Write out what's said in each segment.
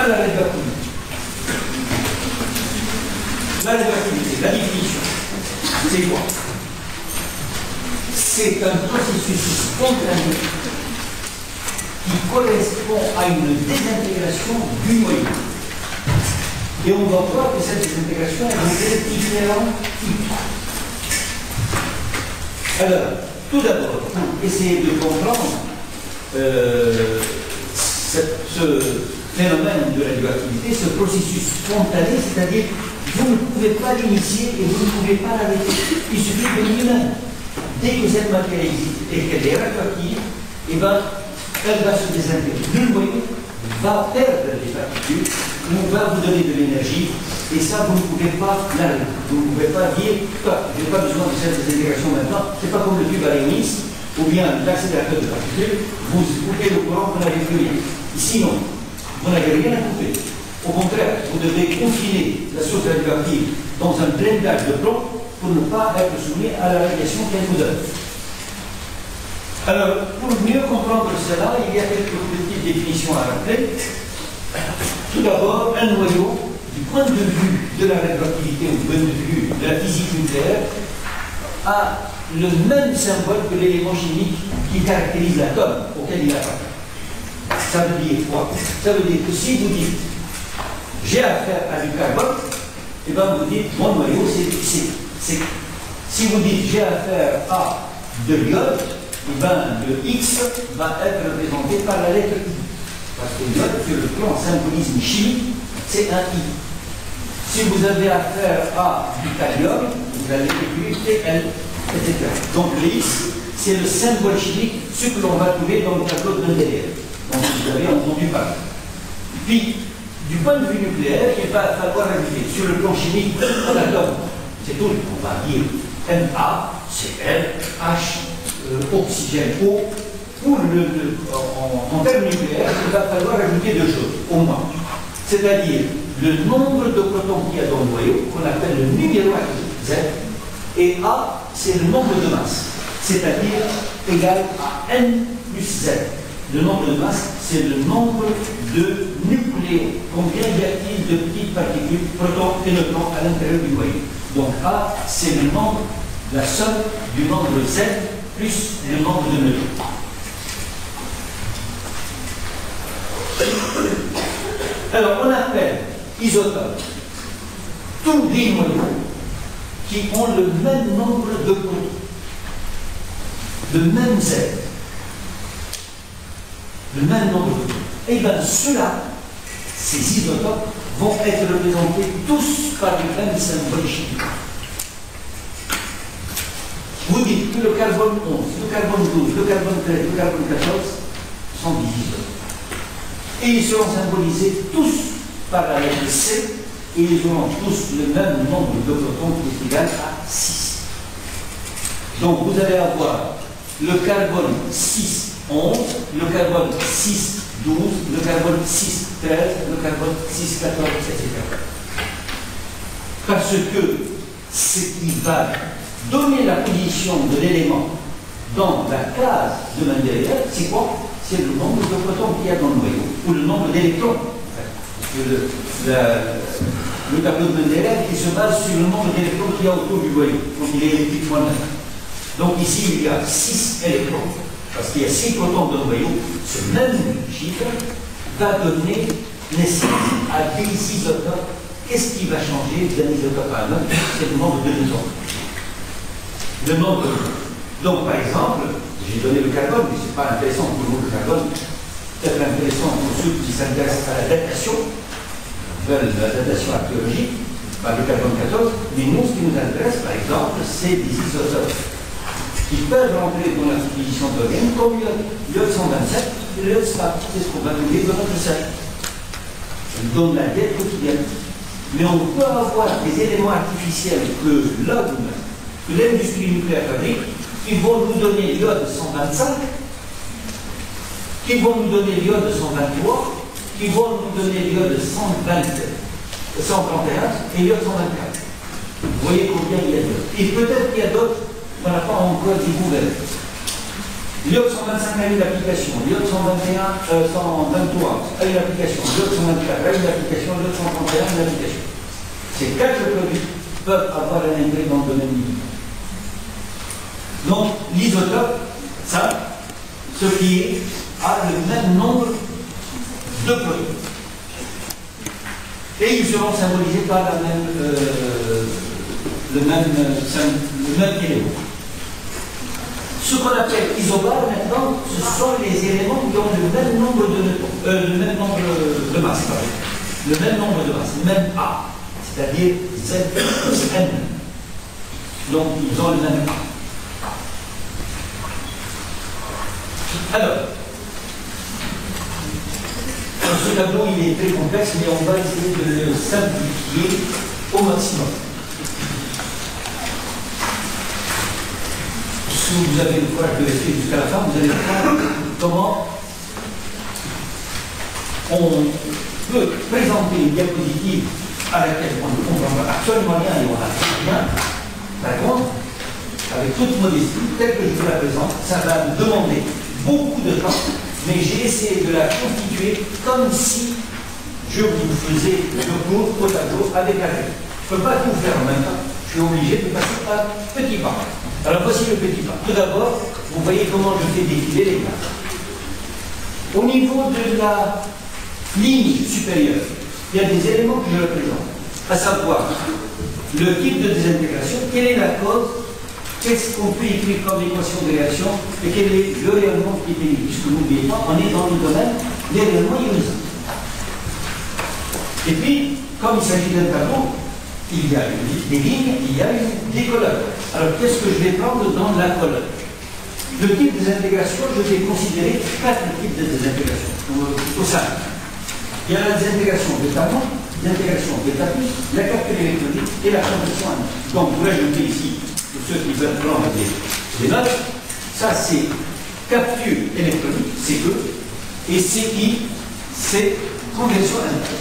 la radioactivité. La radioactivité, la définition, c'est quoi? C'est un processus spontané qui correspond à une désintégration du noyau. Et on va voir que cette désintégration est de différents types. Alors, tout d'abord, pour essayer de comprendre ce phénomène de radioactivité, ce processus spontané, c'est-à-dire vous ne pouvez pas l'initier et vous ne pouvez pas l'arrêter. Il suffit de lui-même. Dès que cette matière existe et qu'elle est radioactive, eh ben, elle va se désintégrer. Le noyau va perdre les particules, on va vous donner de l'énergie, et ça, vous ne pouvez pas l'arrêter. Vous ne pouvez pas dire, je n'ai pas besoin de cette désintégration maintenant, c'est pas comme le tube à l'hélice, ou bien l'accélérateur de particules, vous coupez le courant, vous n'avez plus rien. Sinon, vous n'avez rien à couper. Au contraire, vous devez confiner la source radioactive dans un blindage de plomb pour ne pas être soumis à la radiation qu'elle vous donne. Alors, pour mieux comprendre cela, il y a quelques petites définitions à rappeler. Tout d'abord, un noyau, du point de vue de la radioactivité ou du point de vue de la physique nucléaire, a le même symbole que l'élément chimique qui caractérise l'atome auquel il appartient. Ça veut dire quoi? Ça veut dire que si vous dites j'ai affaire à du carbone, et bien vous dites mon noyau c'est. Si vous dites j'ai affaire à de l'iode, et bien le X va être représenté par la lettre I. Parce que l'iode, sur le plan symbolisme chimique, c'est un I. Si vous avez affaire à du thallium, vous allez écrire TL, etc. Donc le X, c'est le symbole chimique, ce que l'on va trouver dans le tableau de Mendeleïev. Donc vous avez entendu parler. Puis, du point de vue nucléaire, il va falloir ajouter sur le plan chimique l'atome. C'est tout. On va dire Na, Cl, H, oxygène O. En termes nucléaires, il va falloir ajouter deux choses, au moins. C'est-à-dire le nombre de protons qu'il y a dans le noyau, qu'on appelle le numéro actif, Z, et A, c'est le nombre de masse, c'est-à-dire égal à N plus Z. Le nombre de masse, c'est le nombre de nucléons. Combien y a-t-il de petites particules, protons et neutrons à l'intérieur du noyau? Donc A, c'est le nombre, la somme du nombre Z plus le nombre de neutrons. Alors, on appelle isotopes tous les noyaux qui ont le même nombre de protons, le même Z, le même nombre de protons. Et bien, ceux-là, ces isotopes, vont être représentés tous par le même symbole chimique. Vous dites que le carbone 11, le carbone 12, le carbone 13, le carbone 14 sont des isotopes. Et ils seront symbolisés tous par la lettre C, et ils auront tous le même nombre de protons qui est égal à 6. Donc vous allez avoir le carbone 6, 11, le carbone 6, 12, le carbone 6, 13, le carbone 6, 14, etc. Parce que ce qui va donner la position de l'élément dans la case de Mendeleïev, c'est quoi? C'est le nombre de protons qu'il y a dans le noyau, ou le nombre d'électrons. Parce que le tableau de Mendeleïev, il se base sur le nombre d'électrons qu'il y a autour du noyau, donc il est électriquement neutre. Donc ici, il y a 6 électrons, parce qu'il y a 6 protons dans le noyau. Ce même chiffre va donner naissance à des isotopes. Qu'est-ce qui va changer d'un isotope à un autre? C'est le nombre de neutrons. Le nombre de... Donc, par exemple, j'ai donné le carbone, mais ce n'est pas intéressant pour nous, le carbone. Peut-être intéressant pour ceux qui s'intéressent à la datation, la datation archéologique, par le carbone 14. Mais nous, ce qui nous intéresse, par exemple, c'est des isotopes qui peuvent rentrer dans la composition d'organes, comme l'iode 127 et l'iode SPA. C'est ce qu'on va trouver dans notre cercle. Dans la diète quotidienne. Mais on peut avoir des éléments artificiels que l'homme, que l'industrie nucléaire fabrique, qui vont nous donner l'iode 125, qui vont nous donner l'iode 123, qui vont nous donner l'iode 131 et l'iode 124. Vous voyez combien il y a d'autres. Et peut-être qu'il y a d'autres qu'on n'a pas encore découvert. L'iode 125 a une application, l'iode 121, 123 a une application, l'iode 124 a une application, l'iode 131 a une application. Ces 4 produits peuvent avoir un intérêt dans le domaine médical. Donc, l'isotope, ça, ce qui a le même nombre de produits. Et ils seront symbolisés par le même élément. Ce qu'on appelle isobare maintenant, ce sont les éléments qui ont le même nombre de nœutrons, le même nombre de masses, le même nombre de masses, le même A, c'est-à-dire Z plus N. Donc ils ont le même A. Alors, ce tableau il est très complexe, mais on va essayer de le simplifier au maximum. Si vous avez le courage de rester jusqu'à la fin, vous allez voir comment on peut présenter une diapositive à laquelle on ne comprend absolument rien et on n'a rien. Par contre, avec toute modestie, telle que je vous la présente, ça va me demander beaucoup de temps, mais j'ai essayé de la constituer comme si je vous faisais le cours au tableau avec la règle. Je ne peux pas tout faire en même temps, je suis obligé de passer par petits pas. Alors voici le petit pas. Tout d'abord, vous voyez comment je fais défiler les classes. Au niveau de la ligne supérieure, il y a des éléments que je représente, à savoir le type de désintégration, quelle est la cause, qu'est-ce qu'on peut écrire comme équation de réaction et quel est le rayonnement qui est émis. Puisque n'oubliez pas, on est dans le domaine des rayonnements ionisants. Et puis, comme il s'agit d'un tableau, il y a des lignes, il y a des colonnes. Alors, qu'est-ce que je vais prendre dans la colonne? Le type de désintégration, je vais considérer 4 types de désintégration. Au simple. Il y a la désintégration d'état moins, désintégration d'état plus, la capture électronique et la conversion en. Donc, vous rajoutez ici, pour ceux qui veulent prendre des notes, ça c'est capture électronique, c'est E, et CI, c'est conversion en.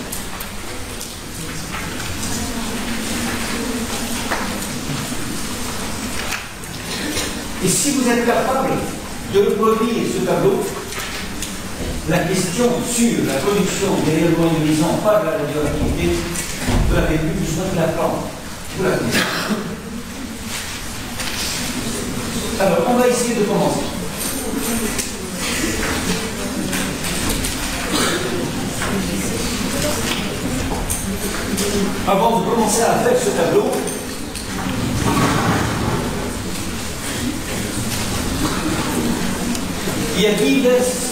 Et si vous êtes capable de reproduire ce tableau, la question sur la production des rayonnements ionisants par la radioactivité, vous n'avez plus besoin de la prendre. Vous la connaissez. Alors, on va essayer de commencer. Avant de commencer à faire ce tableau, il y a diverses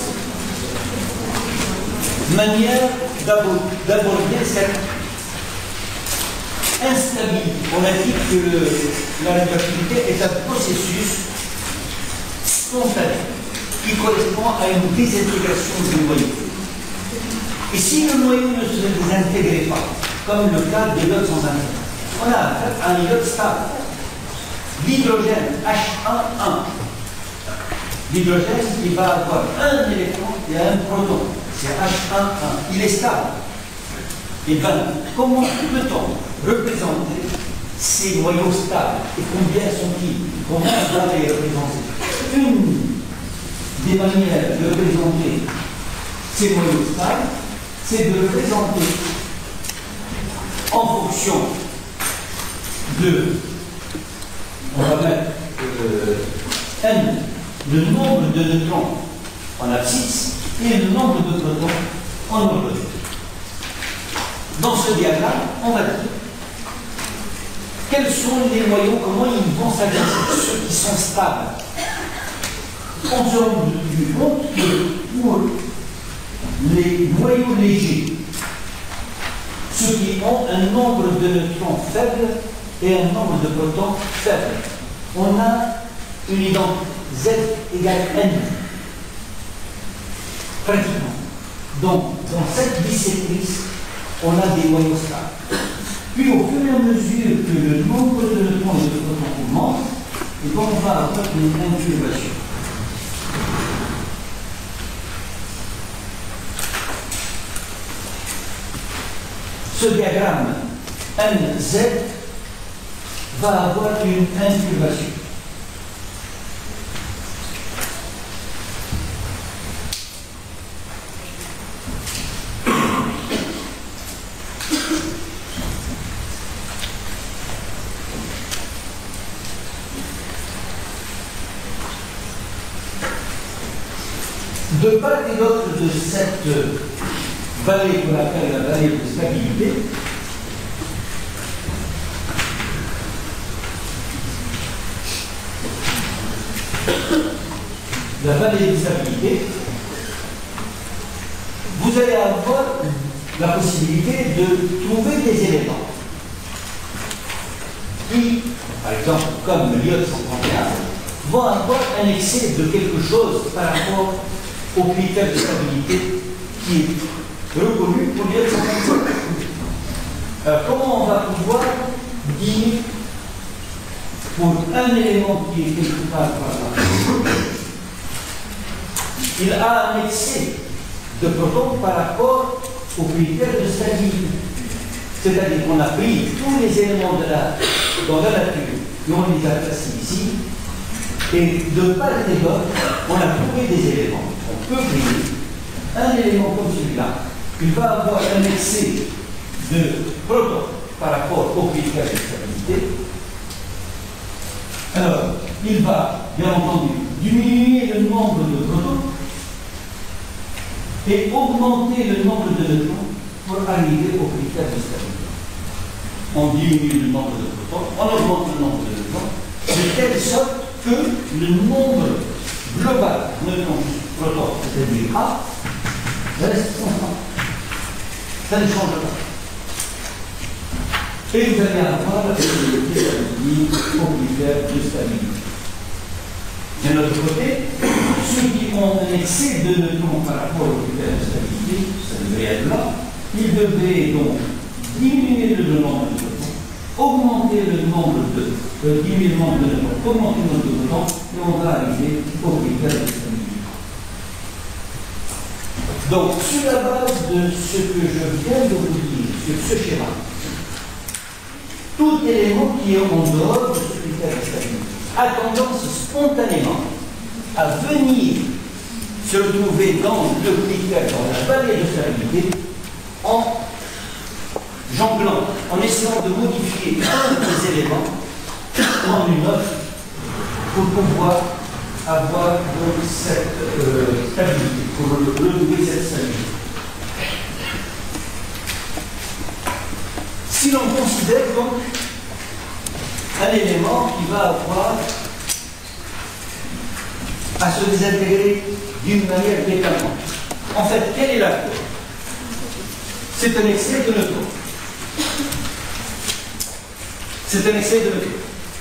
manières d'aborder cette instabilité. On a dit que la radioactivité est un processus spontané qui correspond à une désintégration du noyau. Et si le noyau ne se désintégrait pas, comme le cas de l'iode 125, on a affaire à un iode stable. L'hydrogène H11. L'hydrogène, il va avoir un électron et un proton. C'est H11. Il est stable. Et bien, comment peut-on représenter ces noyaux stables? Et combien sont-ils? Comment on va les représenter? Une des manières de représenter ces noyaux stables, c'est de représenter en fonction de, on va mettre N, le nombre de neutrons en abscisse et le nombre de protons en ordre. Dans ce diagramme, on va dire quels sont les noyaux, comment ils vont s'agresser, ceux qui sont stables. On se rend compte que pour les noyaux légers, ceux qui ont un nombre de neutrons faible et un nombre de protons faible, on a une identité. Z égale N. Pratiquement. Donc, dans cette bisectrice, on a des noyaux stables. Puis, au fur et à mesure que le nombre de neutrons et de protons augmente, et donc on va avoir une incubation. Ce diagramme NZ va avoir une incubation. De part et d'autre de cette vallée qu'on appelle la vallée de stabilité, la vallée de stabilité, vous allez avoir la possibilité de trouver des éléments qui, par exemple, comme l'iode 131, vont avoir un excès de quelque chose par rapport au critère de stabilité qui est reconnu pour l'iode 131. Comment on va pouvoir dire pour un élément qui est quelque part par là, il a un excès de protons par rapport aux critères de stabilité. C'est-à-dire qu'on a pris tous les éléments dans la nature et on les a placés ici, et de part et d'autre, on a trouvé des éléments. On peut créer un élément comme celui-là. Il va avoir un excès de protons par rapport aux critères de stabilité. Alors, il va, bien entendu, diminuer le nombre de protons et augmenter le nombre de neutrons pour arriver aux critères de stabilité. On diminue le nombre de protons, on augmente le nombre de neutrons, de telle sorte que le nombre global de neutrons protons, c'est-à-dire A, reste constant. Ça ne change pas. Et vous allez avoir la possibilité d'arriver aux critères de stabilité. D'un autre côté, ceux qui ont un excès de neutrons par rapport aux critères de stabilité, ça devrait être là, ils devraient donc diminuer le nombre de protons, augmenter le nombre de diminuer le nombre de neutrons, augmenter le nombre de protons, et on va arriver aux critères de stabilité. Donc, sur la base de ce que je viens de vous dire, sur ce schéma, tout élément qui est en dehors de ce critère de stabilité a tendance spontanément à venir se retrouver dans le critère, dans la vallée de stabilité, en jonglant, en essayant de modifier un des éléments en une autre pour pouvoir avoir donc cette stabilité, pour retrouver cette stabilité. Si l'on considère donc un élément qui va avoir à se désintégrer d'une manière déterminante. En fait, quelle est la cause? C'est un excès de neutrons. C'est un excès de neutrons.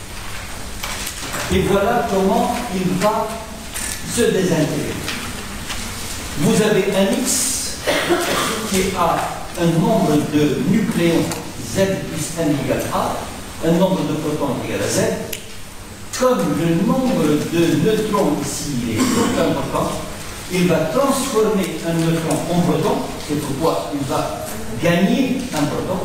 Et voilà comment il va se désintégrer. Vous avez un X qui a un nombre de nucléons Z plus n égale A, un nombre de protons égal à Z. Comme le nombre de neutrons ici il est très important, il va transformer un neutron en proton, c'est pourquoi il va gagner un proton.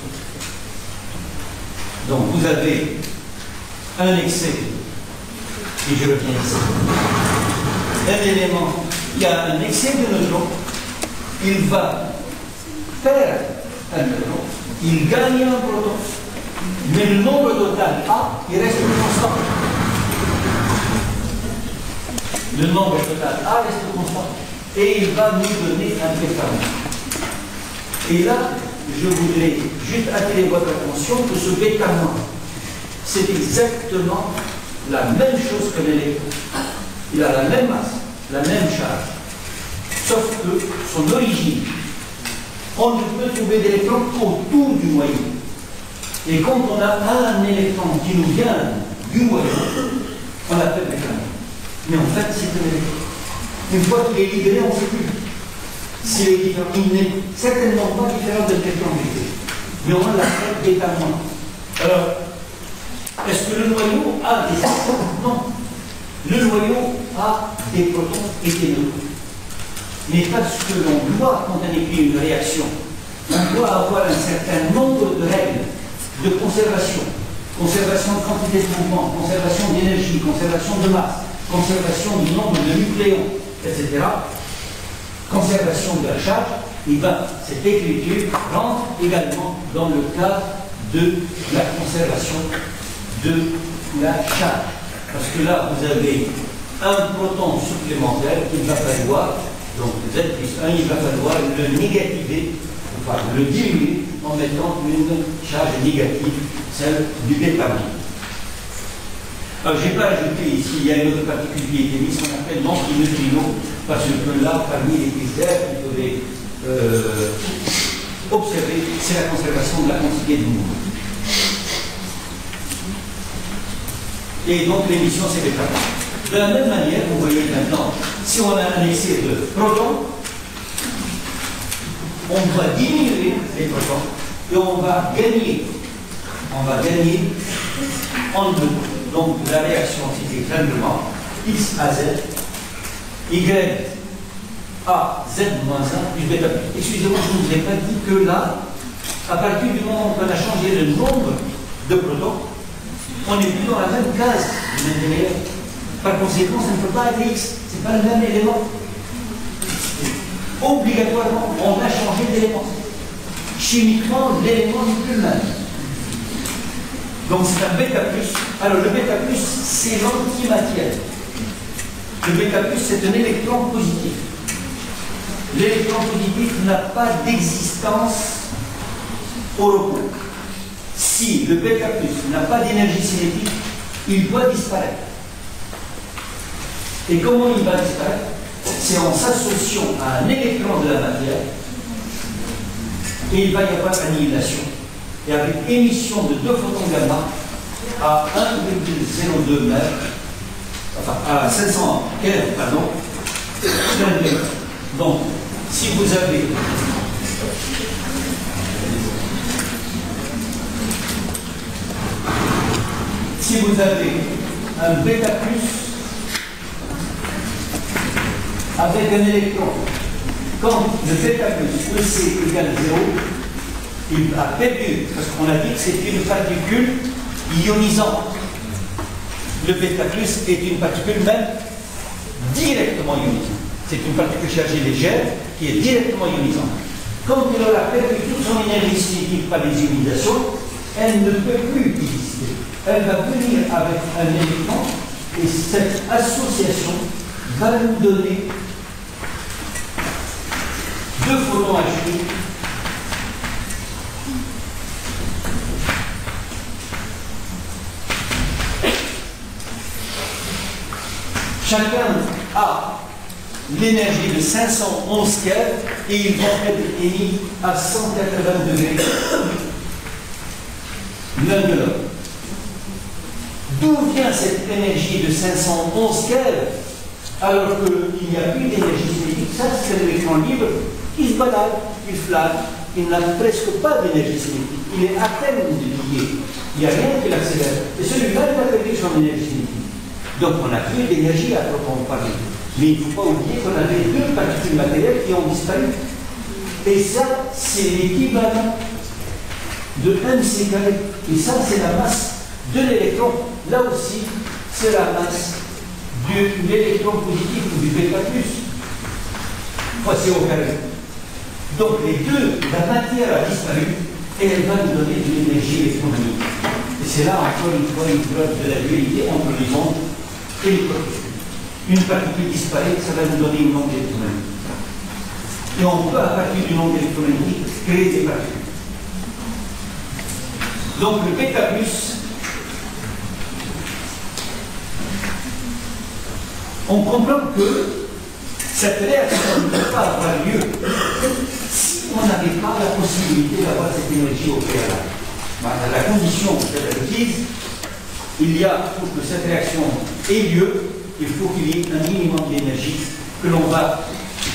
Donc vous avez un excès, et je reviens ici, un élément qui a un excès de neutrons, il va perdre un neutron, il gagne un proton, mais le nombre total A, il reste constant. Le nombre total A reste constant. Et il va nous donner un bêta-1. Et là, je voudrais juste attirer votre attention que ce bêta-1, c'est exactement la même chose que l'électron. Il a la même masse, la même charge. Sauf que son origine, on ne peut trouver d'électrons autour du noyau. Et quand on a un électron qui nous vient du noyau, on l'appelle bêta-1. Mais en fait, c'est un électron. Une fois qu'il est libéré, on ne sait plus. S'il est différent, il n'est certainement pas différent de l'électron libéré. Mais on l'appelle bêta-1. Alors, est-ce que le noyau a des électrons? Non. Le noyau a des protons et des neutrons. Mais parce que l'on doit, quand on écrit une réaction, on doit avoir un certain nombre de règles de conservation. Conservation de quantité de mouvement, conservation d'énergie, conservation de masse, conservation du nombre de nucléons, etc. Conservation de la charge, et bien cette écriture rentre également dans le cadre de la conservation de la charge. Parce que là, vous avez un proton supplémentaire qu'il va falloir Donc Z plus 1, il va falloir le négativer, enfin le diminuer en mettant une charge négative, celle du bêta. Alors je n'ai pas ajouté ici, il y a une autre particule qui est émise, qu'on appelle l'antineutrino, parce que là, parmi les critères qu'il faudrait observer, c'est la conservation de la quantité de mouvement. Et donc l'émission, c'est bêta. De la même manière, vous voyez maintenant, si on a un excès de protons, on va diminuer les protons et on va gagner en deux. Donc la réaction, c'était simplement X à Z, Y à Z moins 1 plus bêta plus. Excusez-moi, je ne vous ai pas dit que là, à partir du moment où on a changé le nombre de protons, on n'est plus dans la même case du même élément. Par conséquent, ça ne peut pas être X, ce n'est pas le même élément. Obligatoirement, on a changé d'élément. Chimiquement, l'élément n'est plus le même. Donc c'est un bêta plus. Alors le bêta plus, c'est l'antimatière. Le bêta plus, c'est un électron positif. L'électron positif n'a pas d'existence au repos. Si le bêta plus n'a pas d'énergie cinétique, il doit disparaître. Et comment il va disparaître? C'est en s'associant à un électron de la matière, et il va y avoir annihilation. Et avec émission de 2 photons gamma à 1,02 mètres, enfin à 500 keV, pardon, donc si vous avez un bêta plus avec un électron, quand le bêta plus EC égale 0, il a perdu, parce qu'on a dit que c'est une particule ionisante. Le bêta plus est une particule même directement ionisante. C'est une particule chargée légère qui est directement ionisante. Quand il aura perdu toute son énergie cinétique par les ionisations, elle ne peut plus exister. Elle va venir avec un électron et cette association va nous donner 2 photons H. Chacun a l'énergie de 511 keV et ils vont être émis à 180 degrés l'un de l'autre. D'où vient cette énergie de 511 keV alors qu'il n'y a plus d'énergie cinétique? Ça, c'est l'électron libre qui se balade, qui flotte, il n'a presque pas d'énergie cinétique. Il est à peine lié. Il n'y a rien qui l'accélère. Et celui-là, il a perdu son énergie cinétique. Donc on a plus d'énergie à proprement parler. Mais il ne faut pas oublier qu'on avait 2 particules matérielles qui ont disparu. Et ça, c'est l'équivalent de mc carré. Et ça, c'est la masse de l'électron. Là aussi, c'est la masse de l'électron positif ou du bêta plus. Fois C au carré. Donc les deux, la matière a disparu et elle va nous donner de l'énergie électronique. Et c'est là encore une fois une preuve de la dualité entre les ondes et les particules. Une particule disparaît, ça va nous donner une onde électromagnétique. Et on peut, à partir d'une onde électromagnétique, créer des particules. Donc le bêta plus, on comprend que cette réaction ne peut pas avoir lieu si on n'avait pas la possibilité d'avoir cette énergie au préalable. À la condition qu'elle requise, il y a, pour que cette réaction ait lieu, il faut qu'il y ait un minimum d'énergie que l'on va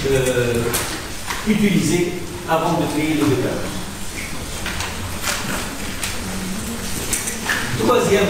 utiliser avant de créer le bêta. Troisième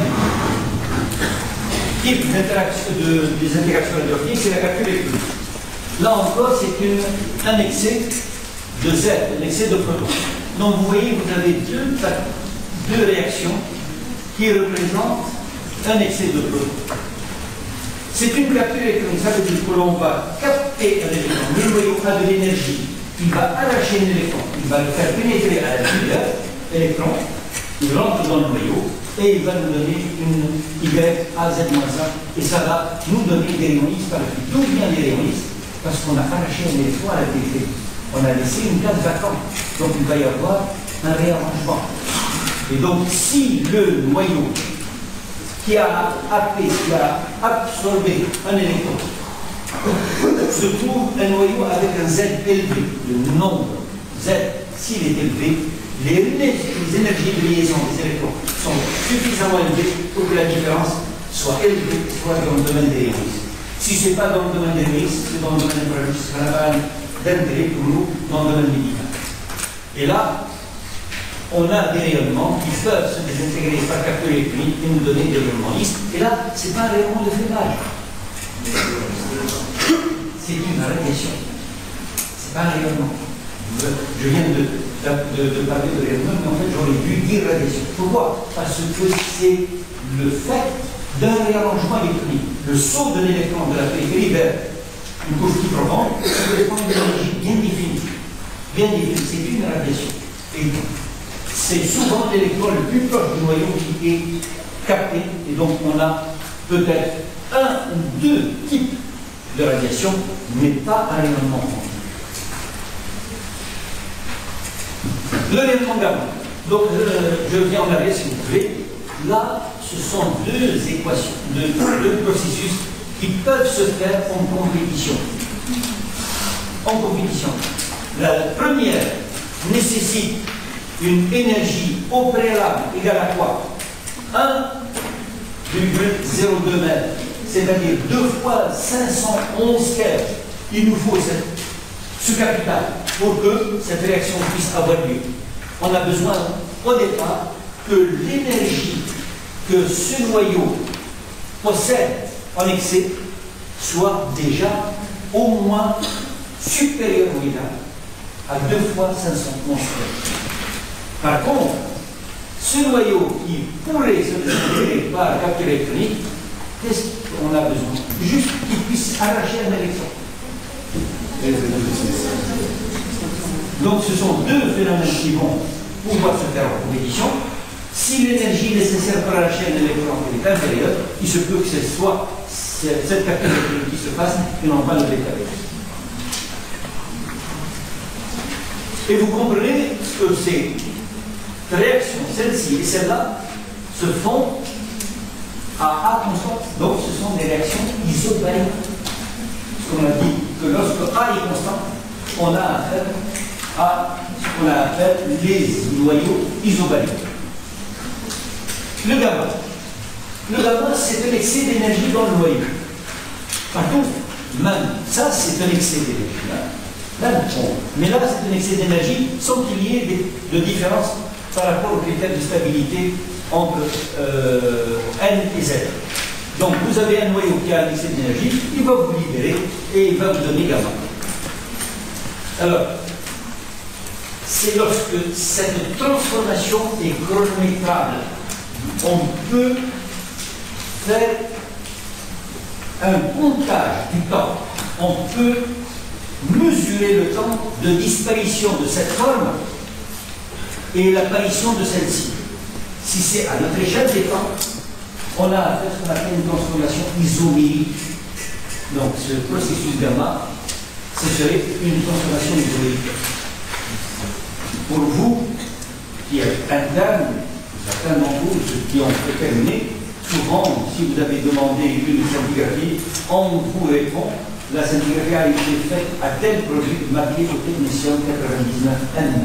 type des interactions endorphiniques, c'est la capture électronique. Là encore, c'est un excès de Z, un excès de protons. Donc vous voyez, vous avez deux réactions qui représentent un excès de protons. C'est une capture électronique, ça veut dire que l'on va capter un électron. Le noyau a de l'énergie, il va arracher un électron, il va le faire pénétrer à l'intérieur, l'électron, il rentre dans le noyau et il va nous donner une Y à Z-1 et ça va nous donner des rayons X par la suite. D'où viennent les rayons X? parce qu'on a arraché un électron à la périphérie. On a laissé une case vacante. Donc il va y avoir un réarrangement. Et donc si le noyau qui a happé, qui a absorbé un électron, se trouve un noyau avec un Z élevé, le nombre Z, s'il est élevé, les énergies de liaison des électrons sont suffisamment élevées pour que la différence soit élevée, soit dans le domaine des hélices. Si ce n'est pas dans le domaine des hélices, c'est dans le domaine des ça n'a pas d'intérêt pour nous dans le domaine médical. Et là, on a des rayonnements qui peuvent se désintégrer par capteur électronique et nous donner des rayonnements lisses. Et là, ce n'est pas un rayonnement de flémage. C'est une radiation. Ce n'est pas un rayonnement. Je viens de parler de rayonnement, mais en fait, j'aurais dû dire radiation. Pourquoi? Parce que c'est le fait d'un réarrangement électronique. Le saut de l'électron de la périphérie vers une couche qui prolonge correspond à une énergie bien définie. Bien définie, c'est une radiation. Et c'est souvent l'électron le plus proche du noyau qui est capté. Et donc, on a peut-être un ou deux types de radiation, mais pas un rayonnement continu. Le rayonnement gamma. Donc, je viens en arrière si vous voulez. Là, ce sont deux équations, deux processus qui peuvent se faire en compétition. En compétition. La première nécessite une énergie au préalable égale à quoi? 1,02 mètres, c'est-à-dire 2 fois 511 keV. Il nous faut ce capital pour que cette réaction puisse avoir lieu. On a besoin au départ que l'énergie que ce noyau possède en excès soit déjà au moins supérieure ou égale à 2 fois 511 keV. Par contre, ce noyau qui pourrait se désintégrer par capteur électronique, qu'est-ce qu'on a besoin? Juste qu'il puisse arracher un électron. Donc ce sont deux phénomènes qui vont pouvoir se faire en compétition. Si l'énergie nécessaire pour arracher un électron est inférieure, il se peut que ce soit cette capteur électronique qui se fasse et non pas le décalé. Et vous comprenez que ces réactions, celle-ci et celle-là, se font à A constant. Donc ce sont des réactions isobariques. On a dit que lorsque A est constant, on a affaire à ce qu'on appelle les noyaux isobariques. Le gamma. Le gamma, c'est un excès d'énergie dans le noyau. Par contre, même ça, c'est un excès d'énergie. Mais là, c'est un excès d'énergie sans qu'il y ait de différence par rapport aux critères de stabilité entre N et Z. Donc, vous avez un noyau qui a un excès d'énergie, il va vous libérer et il va vous donner gamma. Alors, c'est lorsque cette transformation est chronométrable, on peut faire un comptage du temps. On peut mesurer le temps de disparition de cette forme et l'apparition de celle-ci. Si c'est à notre échelle des temps, on a à faire ce qu'on appelle une transformation isomérique. Donc ce processus gamma, ce serait une transformation isomérique. Pour vous, qui êtes interne, certains d'entre vous, ceux qui ont terminé, souvent, si vous avez demandé une scintigraphie, on vous répond la scintigraphie a été faite à tel produit marqué au technicien 99N.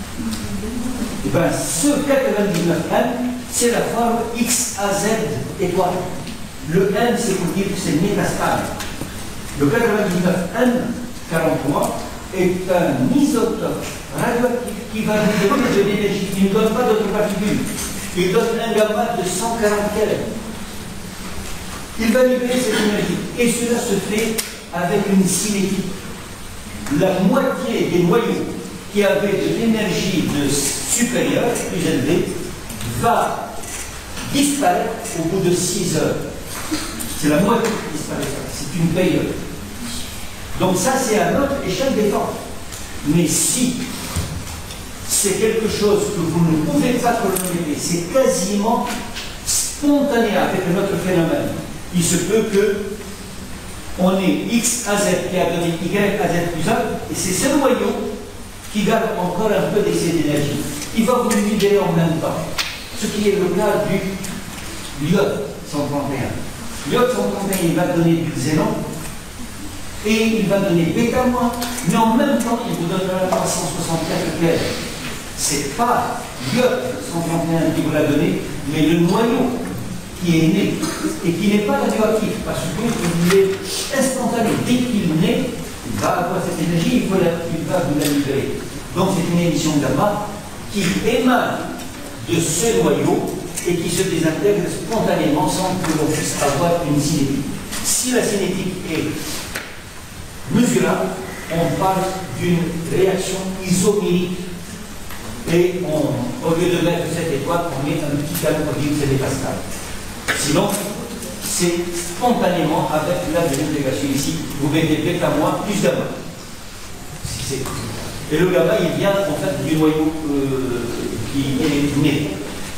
Et bien, ce 99N, c'est la forme XAZ étoile. Le N, c'est pour dire que c'est métastable. Le 99N, 43, est un isotope radioactif qui va nous donner de l'énergie, qui ne donne pas d'autres particules. Il donne un gamma de 140 keV. Il va libérer cette énergie. Et cela se fait avec une cinétique. La moitié des noyaux qui avaient de l'énergie supérieure, plus élevée, va disparaître au bout de 6 heures. C'est la moitié qui disparaîtra. C'est une période. Donc ça, c'est à notre échelle des temps. Mais si c'est quelque chose que vous ne pouvez pas chronométrer, c'est quasiment spontané avec notre phénomène. Il se peut que on est X à Z qui a donné Y à Z plus 1, et c'est ce noyau qui garde encore un peu d'excès d'énergie. Il va vous le libérer en même temps. Ce qui est le cas du iode 131. L'iode 131, il va donner du xénon, et il va donner β-, mais en même temps, il vous donnera 364 keV. Ce n'est pas l'iode 131 qui vous l'a donné, mais le noyau qui est né et qui n'est pas radioactif, parce qu'il est instantané. Dès qu'il naît, il va avoir cette énergie, il va vous la libérer. Donc c'est une émission gamma qui émane de ce noyau et qui se désintègre spontanément sans que l'on puisse avoir une cinétique. Si la cinétique est mesurable, on parle d'une réaction isomérique. Et au lieu de mettre cette étoile, on met un petit calme pour dire que c'est des Pascal. Sinon, c'est spontanément avec la désintégration ici. Vous mettez β- plus gamma. Et le gamma, il vient en fait du noyau qui est né.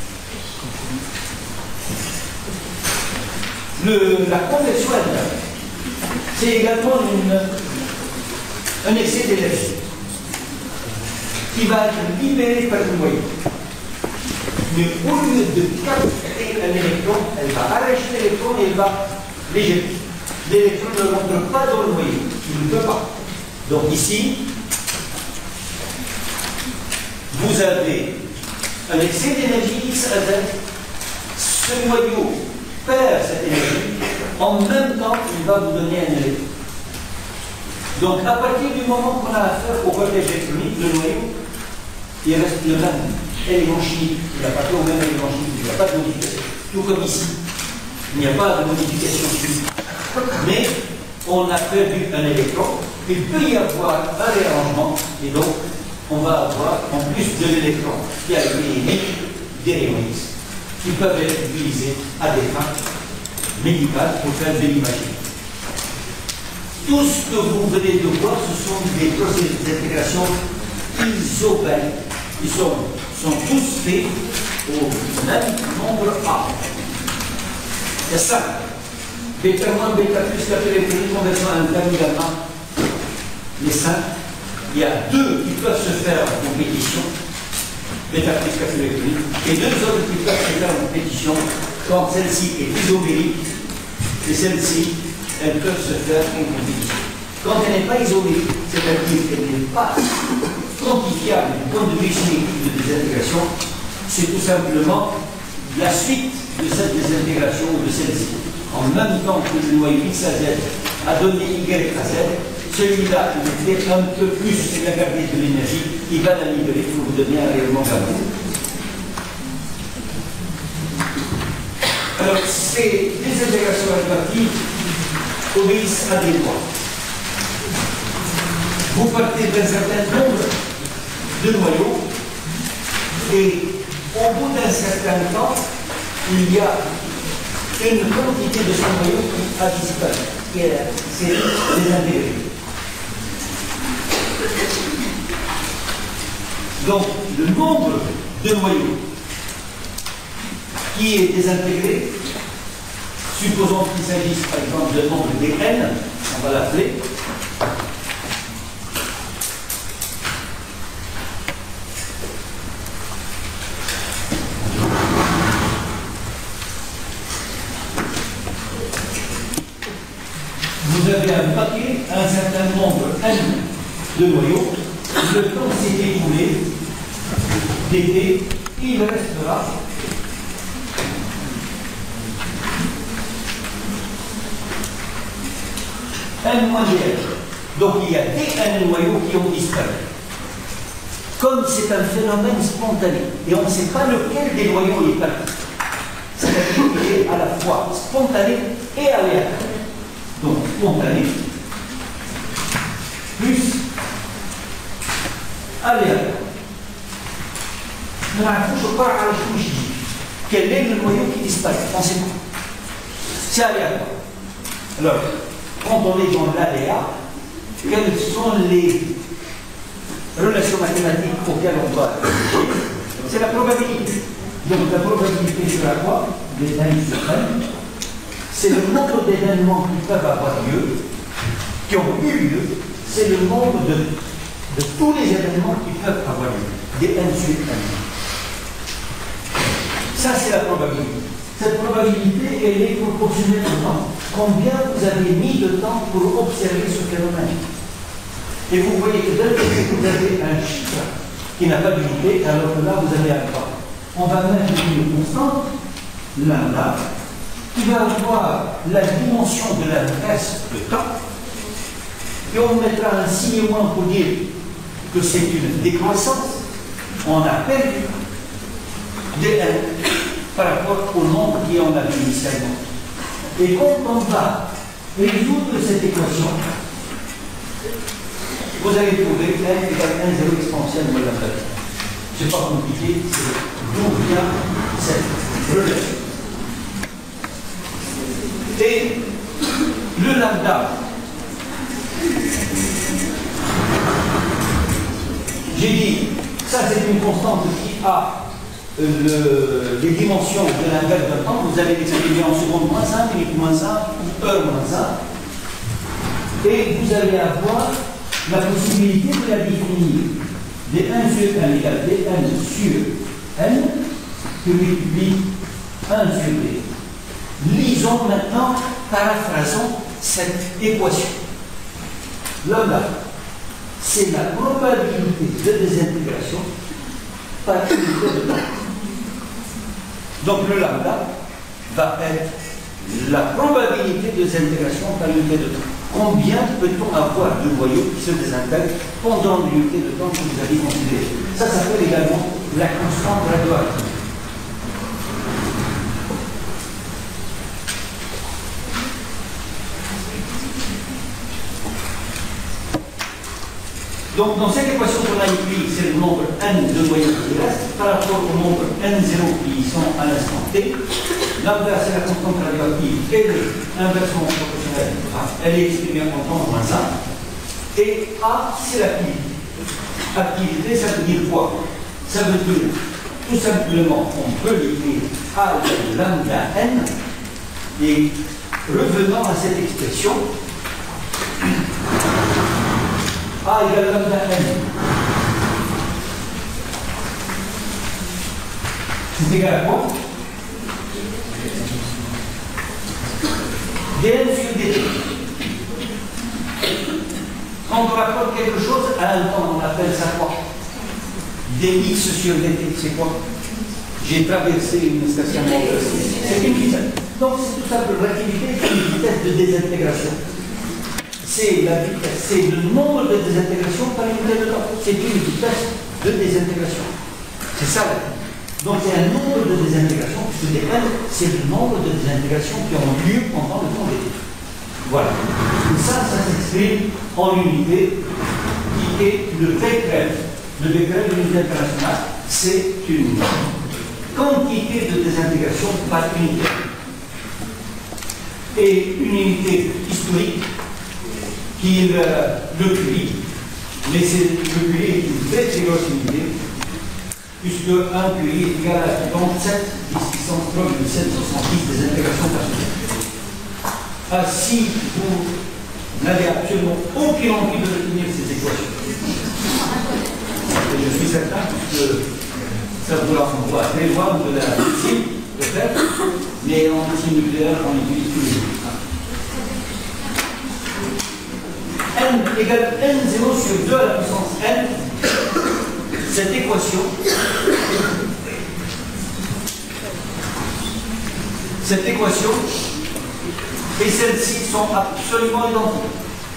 La convection elle-même, c'est également un excès d'énergie qui va être libéré par le noyau. Mais au lieu de capter un électron, elle va arracher l'électron et elle va l'éjecter. L'électron ne rentre pas dans le noyau, il ne peut pas. Donc ici, vous avez un excès d'énergie X à Z. Ce noyau perd cette énergie, en même temps, il va vous donner un électron. Donc à partir du moment qu'on a affaire au voltage électronique, le noyau, il reste le même élément chimique, il n'a pas fait au même élément chimique, il n'y a pas de modification. Tout comme ici, il n'y a pas de modification chimique. Mais on a perdu un électron, il peut y avoir un réarrangement, et donc on va avoir, en plus de l'électron qui a été émis, des rayons X, qui peuvent être utilisés à des fins médicales pour faire de l'imagerie. Tout ce que vous venez de voir, ce sont des processus d'intégration isobariques. Ils sont tous faits au même nombre A. Il y a ça. β-, β+, kapéléphénie, conversion à un terme gamma. Les 5. Il y a 2 qui peuvent se faire en compétition. β+, kapéléphénie. Et 2 autres qui peuvent se faire en compétition quand celle-ci est isomérique. Et celle-ci, elles peuvent se faire en compétition. Quand elle n'est pas isomérique, c'est-à-dire qu'elle n'est pas quantifiable du point de vue chimique de désintégration, c'est tout simplement la suite de cette désintégration ou de celle-ci. En même temps que le noyau X à Z a donné Y à Z, celui-là, il fait un peu plus, il a gardé de l'énergie, il va la libérer pour vous donner un rayonnement gamma. Alors, ces désintégrations radioactives obéissent à des lois. Vous partez d'un certain nombre de noyaux et au bout d'un certain temps, il y a une quantité de ce noyau qui a disparu, qui s'est désintégré. Donc, le nombre de noyaux qui est désintégré, supposons qu'il s'agisse par exemple de nombre dn, on va l'appeler. Vous avez un paquet, un certain nombre n de noyaux, le temps s'est écoulé, dt, il restera n moins dn. Donc il y a dn noyaux qui ont disparu. Comme c'est un phénomène spontané, et on ne sait pas lequel des noyaux est parti. C'est-à-dire qu'il est à la fois spontané et aléatoire. Donc spontané plus aléatoire. Quel est le noyau qui disparaît? On ne sait pas. C'est aléatoire. Alors, quand on est dans l'aléa, quelles sont les relations mathématiques auxquelles on doit réfléchir? C'est la probabilité. Donc la probabilité sera quoi? Les n sur n, c'est le nombre d'événements qui peuvent avoir lieu, qui ont eu lieu, c'est le nombre de tous les événements qui peuvent avoir lieu, des n sur n. Ça, c'est la probabilité. Cette probabilité, elle est proportionnelle au temps. Combien vous avez mis de temps pour observer ce phénomène? Et vous voyez que d'un côté, vous avez un chiffre qui n'a pas d'unité, alors que là, vous avez un temps. On va mettre une constante, lambda, qui va avoir la dimension de la vitesse de temps, et on mettra un signe moins pour dire que c'est une décroissance. On a perdu dn par rapport au nombre qui en a initialement. Et quand on va résoudre cette équation, vous allez trouver n égale 1, 0 exponentielle de lambda. Ce n'est pas compliqué, c'est d'où vient cette relation. Et le lambda, j'ai dit, ça c'est une constante qui a les dimensions de l'inverse d'un temps. Vous allez l'exprimer en seconde moins 1, minute moins 1, ou heure moins 1. Et vous allez avoir la possibilité de la définir d1 sur n égale dn sur n que multiplie 1 sur d. Lisons maintenant, paraphrasons cette équation. Lambda, c'est la probabilité de désintégration par unité de temps. Donc le lambda va être la probabilité de désintégration par unité de temps. Combien peut-on avoir de noyaux qui se désintègrent pendant l'unité de temps que vous avez considérée? Ça s'appelle également la constante radioactive. Donc, dans cette équation qu'on a écrite, c'est le nombre n de noyaux qui restent par rapport au nombre n0 qui sont à l'instant t. Lambda, c'est la constante radioactive, elle est inversement proportionnelle, elle est exprimée en temps moins 1. Et A, c'est l'activité. Activité, ça veut dire quoi? Ça veut dire, tout simplement, on peut l'écrire A de lambda n, et revenant à cette expression, A égale lambda n. C'est égal à quoi? dn sur dt. Quand on rapporte quelque chose à un temps, on appelle ça quoi? dx sur dt, c'est quoi? J'ai traversé une station. C'est une vitesse. Donc c'est tout simple. L'activité, c'est une vitesse de désintégration. C'est la vitesse, c'est le nombre de désintégrations par unité de temps. C'est une vitesse de désintégration. C'est ça l'activité. Donc c'est un nombre de désintégrations, puisque dn, c'est le nombre de désintégrations qui ont lieu pendant le temps dt. Voilà. Et ça s'exprime en unité qui est le becquerel. Le becquerel de l'unité internationale, c'est une quantité de désintégration par unité. Et une unité historique qui est le curie. Mais le curie est une très très grosse unité, puisque un curie est égal à 27 puissance 3,770 des intégrations par seconde. Si vous n'avez absolument aucune envie de retenir ces équations, et je suis certain que ça vous renvoie très loin de la physique, peut-être, mais en physique nucléaire, on utilise tous les deux. N égale N0 sur 2 à la puissance N, cette équation, et celle-ci sont absolument identiques.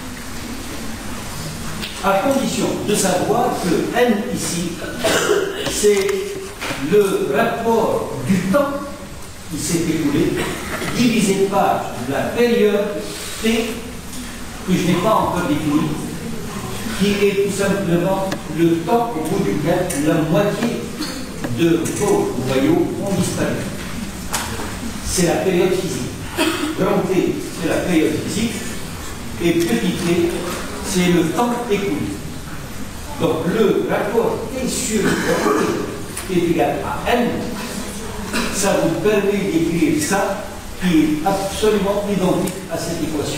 À condition de savoir que N ici, c'est le rapport du temps qui s'est écoulé divisé par la période T que je n'ai pas encore défini, qui est tout simplement le temps au bout duquel la moitié de vos noyaux ont disparu. C'est la période physique. Grand T, c'est la période physique, et petit t, c'est le temps écoulé. Donc le rapport T sur T est égal à N. Ça vous permet d'écrire ça qui est absolument identique à cette équation.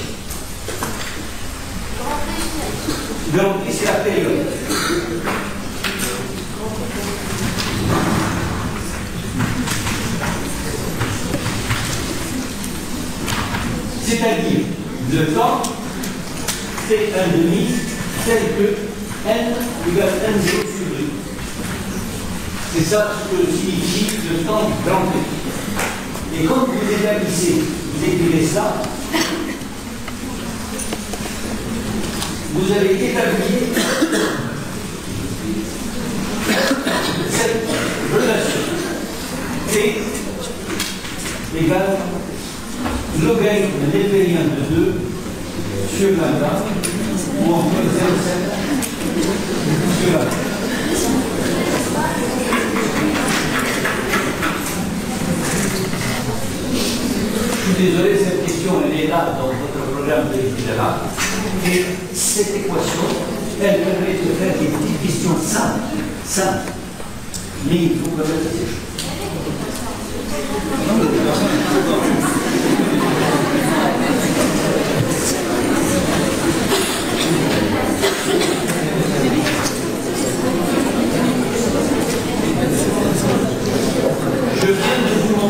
Grand T, c'est la période. C'est-à-dire, le temps, c'est un demi tel que n égale n0 sur 2. C'est ça ce que signifie le temps grand T. Et quand vous établissez, vous écrivez ça, vous allez établir cette relation T égale logarithme népérien de 2 sur lambda, ou encore 0,7 sur lambda. Je suis désolé, cette question, elle est là dans votre programme de l'équivalent. Et cette équation, elle permet de faire des petites questions simples. Mais il faut quand même ces choses. Je viens de vous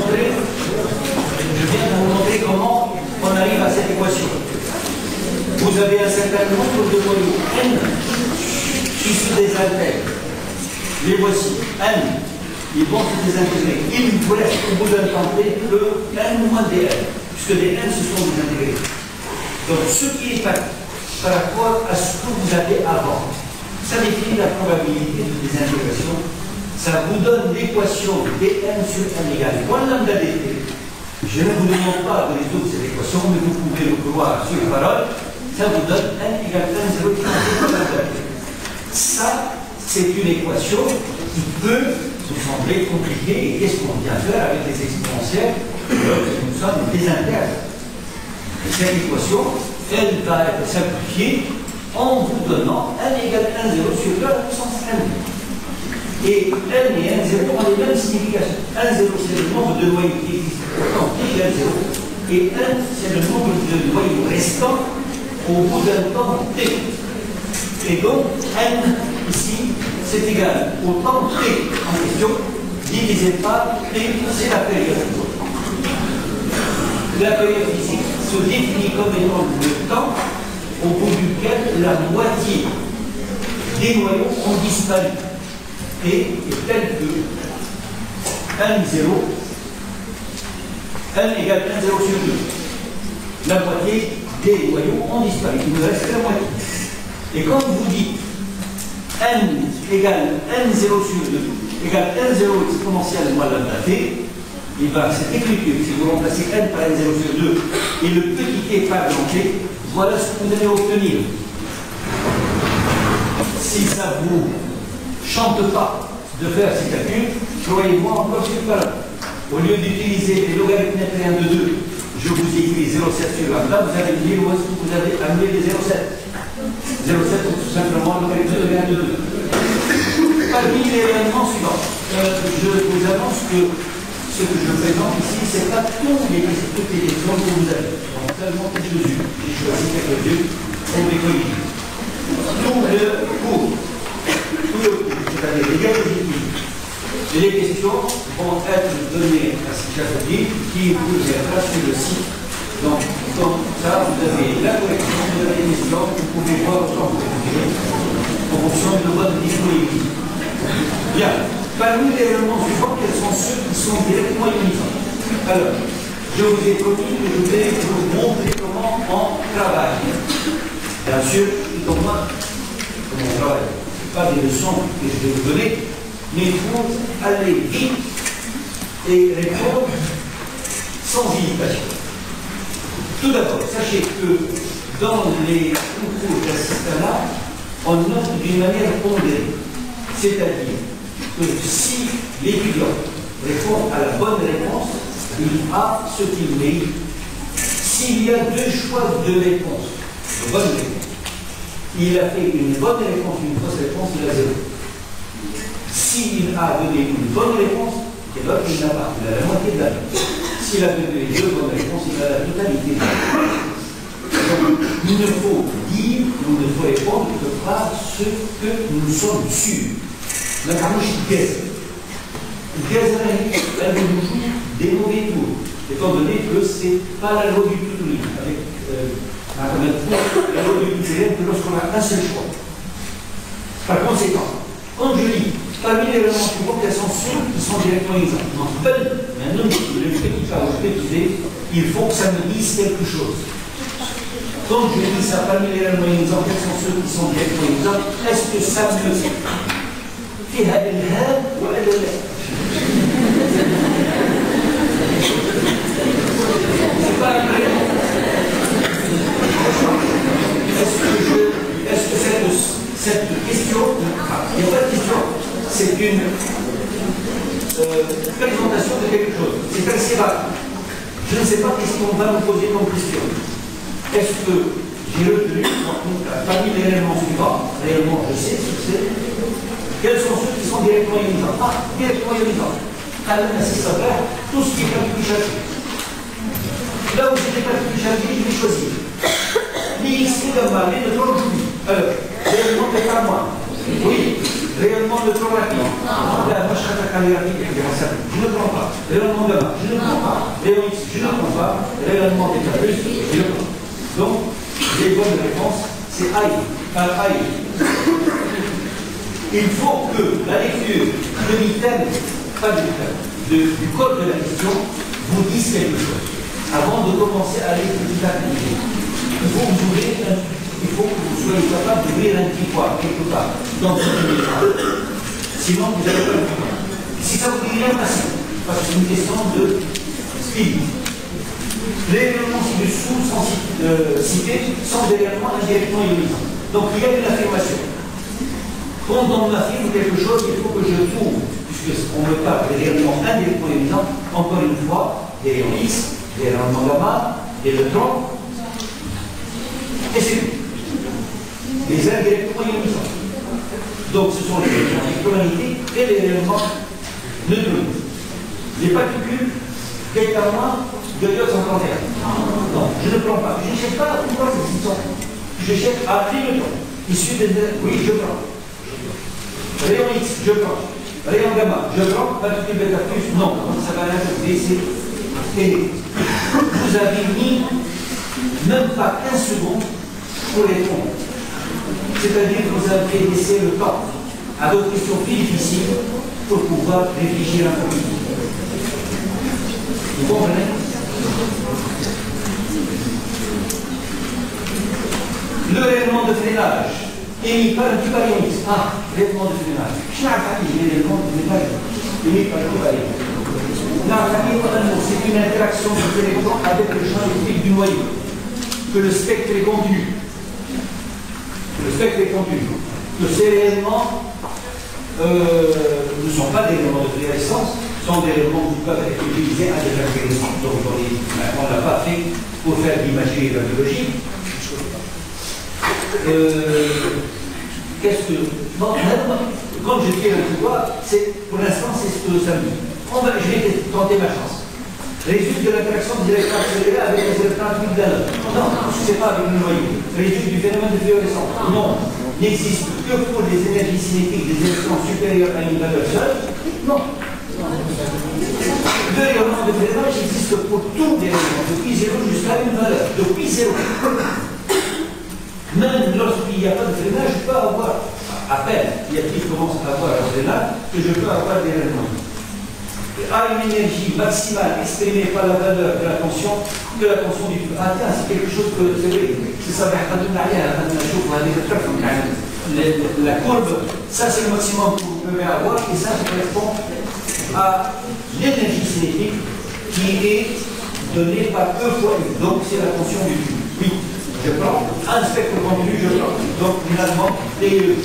montrer comment on arrive à cette équation. Vous avez un certain nombre de noyaux n issus des intègres. Les voici. N, ils vont se désintégrer. Il vous reste au bout d'un temps t que n moins dn, puisque les n se sont désintégrés. Donc ce qui est par rapport à ce que vous avez avant, ça définit la probabilité de désintégration. Ça vous donne l'équation dn sur n égale 1 lambda dt. Je ne vous demande pas de résoudre cette équation, mais vous pouvez le voir sur parole. Ça vous donne n égale n0 lambda dt. Ça, c'est une équation qui peut vous sembler compliquée. Et qu'est-ce qu'on vient faire avec les exponentielles lorsque nous sommes des intègres? Cette équation, elle va être simplifiée en vous donnant n égale n0 sur 2 à la puissance n. Et n et n0 ont les mêmes significations. n0, c'est le nombre de noyaux qui existent quand t égale 0. Et n, c'est le nombre de noyaux restants au bout d'un temps t. Et donc, n, ici, c'est égal au temps t en question, divisé par t, c'est la période. La période physique se définit comme étant le temps au bout duquel la moitié des noyaux ont disparu. T est tel que n0, n égale n0 sur 2. La moitié des noyaux ont disparu. Il nous reste que la moitié. Et quand vous dites n égale n0 sur 2 égale n0 exponentielle moins lambda t, et bien cette écriture, si vous remplacez n par n0 sur 2 et le petit t par grand t, voilà ce que vous allez obtenir. Si ça vous chante pas de faire ces calculs, croyez-moi encore sur parole. Au lieu d'utiliser les logarithmes népériens de 2, je vous écris 0,7 sur lambda, vous allez me dire où est-ce que vous avez amené les 0,7. 0,7 c'est tout simplement le logarithme népérien de 2. Parmi les éléments suivants, je vous annonce que ce que je présente ici, ce n'est pas toutes les questions que vous avez. Donc seulement quelques-unes. J'ai choisi quelques-unes pour les corriger. Tout le cours, c'est-à-dire les diapositives, les questions vont être données à ce chapitre qui vous verra sur le site. Donc, comme ça, vous avez la correction, vous avez les questions, vous pouvez voir autant que vous voulez, en fonction de votre disponibilité. Bien, parmi les éléments suivants, quels sont ceux qui sont directement ionisants? Alors, je vous ai promis que je vais vous montrer comment on travaille. Bien sûr, tout au moins, comment on travaille. Pas des leçons que je vais vous donner, mais il faut aller vite et répondre sans hésitation. Tout d'abord, sachez que dans les concours d'assistanat, on note d'une manière pondérée. C'est-à-dire que si l'étudiant répond à la bonne réponse, il a ce qu'il mérite. S'il y a deux choix de réponse, de bonne réponse, il a fait une bonne réponse, une fausse réponse, il a 0. S'il a donné une bonne réponse, et l'autre il n'a pas, il a la moitié de la réponse. S'il a donné deux bonnes réponses, il a la totalité de la réponse. Donc, il ne faut dire, il ne faut répondre que par ce que nous sommes sûrs. La carouche gaze. Gaze, elle veut nous jouer des mauvais tours, étant donné que ce n'est pas la loi du tutoring. Avec la loi du tutoring, que lorsqu'on a un seul choix. Par conséquent, quand je lis, parmi les éléments suivants, quels sont ceux qui sont directement exempts. Maintenant, le petit A ou le petit B, il faut que ça me dise quelque chose. Quand je lis ça parmi les éléments exempts, quels sont ceux qui sont directement exempts, est-ce que ça me fait الهام ولا لا؟ C'est pas une réponse. Est-ce que cette question, il n'y a pas de question, c'est une présentation de quelque chose. C'est assez vague. Je ne sais pas qu'est-ce qu'on va me poser comme question. Est-ce que j'ai retenu, parmi les éléments suivants, réellement je sais ce que c'est, quels sont ceux qui sont directement ionisants? Ah, directement ionisants. Tout ce qui est particules chargées. Là où j'ai des particules chargées, je vais choisir. Les X, les gamma, les neutrons, j'oublie. Alors, réellement de moins. Oui, réellement de trop rapide. Là, moi, je ne prends pas. Réellement gamma, je ne prends pas. Réellement X, je ne prends pas. Réellement bêta plus, je ne prends. Donc, les bonnes réponses, c'est AI. Il faut que la lecture de l'item, pas du thème, du code de la question, vous dise quelque chose. Avant de commencer à aller petit à petit. Il faut que vous soyez capable d'ouvrir un tiroir quelque part dans votre mémoire. Sinon, vous n'allez pas le faire. Si ça vous dit rien, facile. Parce que c'est une question de speed. Les éléments ci-dessous cités sont des éléments indirectement ionisants. Donc il y a une affirmation. Quand on affirme quelque chose, il faut que je trouve, puisqu'on me parle des éléments indirectement ionisants, encore une fois, des rayons X, des rayons gamma, des neutrons, et c'est tout. Les indirectement ionisants. Donc ce sont les éléments électromagnétiques et les éléments neutroniques. Les particules, d'également, de l'iode 131. Non, je ne prends pas. Je ne cherche pas pourquoi c'est 600. Je cherche à les neutrons. Issus des. Oui, je prends. Rayon X, je prends. Rayon gamma, je prends. Particule bêta plus, non. Ça va l'ajouter, c'est. Et vous avez mis même pas 15 secondes pour répondre. C'est-à-dire que vous avez laissé le temps à d'autres questions plus difficiles pour pouvoir réfléchir un peu plus. Vous comprenez? Le règlement de freinage émis par un tubarion X. Ah, règlement de freinage. Je n'ai pas dit l'élément de freinage émis par un tubarion. C'est une interaction des électrons avec le champ électrique du noyau. Que le spectre est continu. Le spectre est continu. Que ces éléments ne sont pas des éléments de fluorescence, sont des éléments qui peuvent être utilisés à des caractéristiques. Donc on ne l'a pas fait pour faire de l'imagerie radiologique. Qu'est-ce que. Bon, comme je dis un pouvoir, pour l'instant, c'est ce que ça me dit. Je vais tenter ma chance. Résulte de l'interaction des électrons accélérés avec les électrons amygdales. Non, ce n'est pas avec le noyau. Résulte du phénomène de fluorescence. Non, n'existe que pour les énergies cinétiques des électrons supérieurs à une valeur seule. Non. Deux éléments de freinage existent pour tous les éléments, depuis 0 jusqu'à une valeur. Depuis 0. Même lorsqu'il n'y a pas de freinage, je peux avoir, à peine, il y a qui commence à avoir un freinage, que je peux avoir des éléments. À une énergie maximale exprimée par la valeur de la tension, du tube. Ah tiens, c'est quelque chose que, c'est vrai, c'est ça, la courbe, ça c'est le maximum que vous pouvez avoir, et ça correspond à l'énergie cinétique qui est donnée par E fois U. Donc c'est la tension du tube. Oui, je prends un spectre continu, je prends. Donc finalement, TE.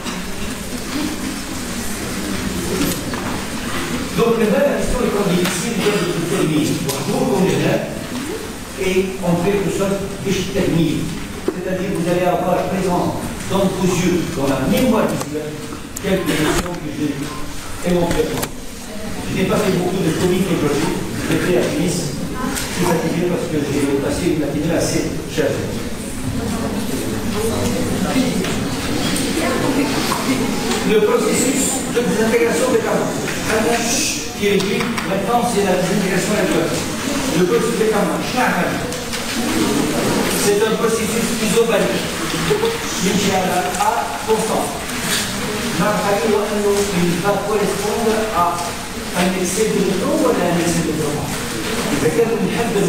Donc la question est comme difficile de déterminer. Bonjour, on est là, et on fait tout ça technique. C'est-à-dire que vous allez avoir présent dans vos yeux, dans la mémoire visuelle, quelques notions que j'ai éventuellement. Je n'ai pas fait beaucoup de comiques aujourd'hui, j'ai fait à Tunis, suis fatigué parce que j'ai passé une matinée assez chargée. Le processus de désintégration des carbone, qui est dit, maintenant c'est la désintégration radioactive. Le processus des carbone, c'est un processus isobarique, qui est à constant. Il va correspondre à un excès de neutrons ou à un excès de protons. إذا كان نحدد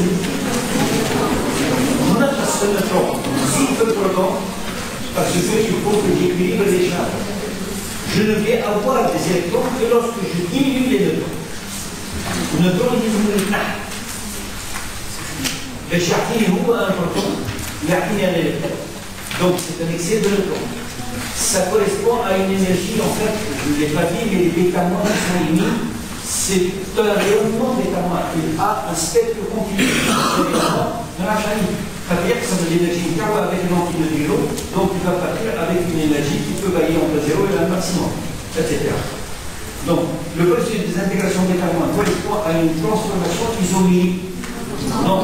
نقص النيوترون نزيد في البروتون parce qu'il faut que j'équilibre les charges. Je ne vais avoir des électrons que lorsque je diminue les neutrons. Le neutron يلزم يتنحى. باش يعطيني هو un proton يعطيني un électron. Donc c'est un excès de neutrons. Ça correspond à une énergie, en fait, je ne l'ai pas dit, mais les bêta-moins sont émis. C'est un rayonnement bêta-moins. Il a un spectre continu. C'est-à-dire que ça veut l'énergie avec une amplitude de vélo, donc il va partir avec une énergie qui peut varier entre 0 et un maximum, etc. Donc, le processus de désintégration bêta-moins correspond à une transformation isomérique. Non.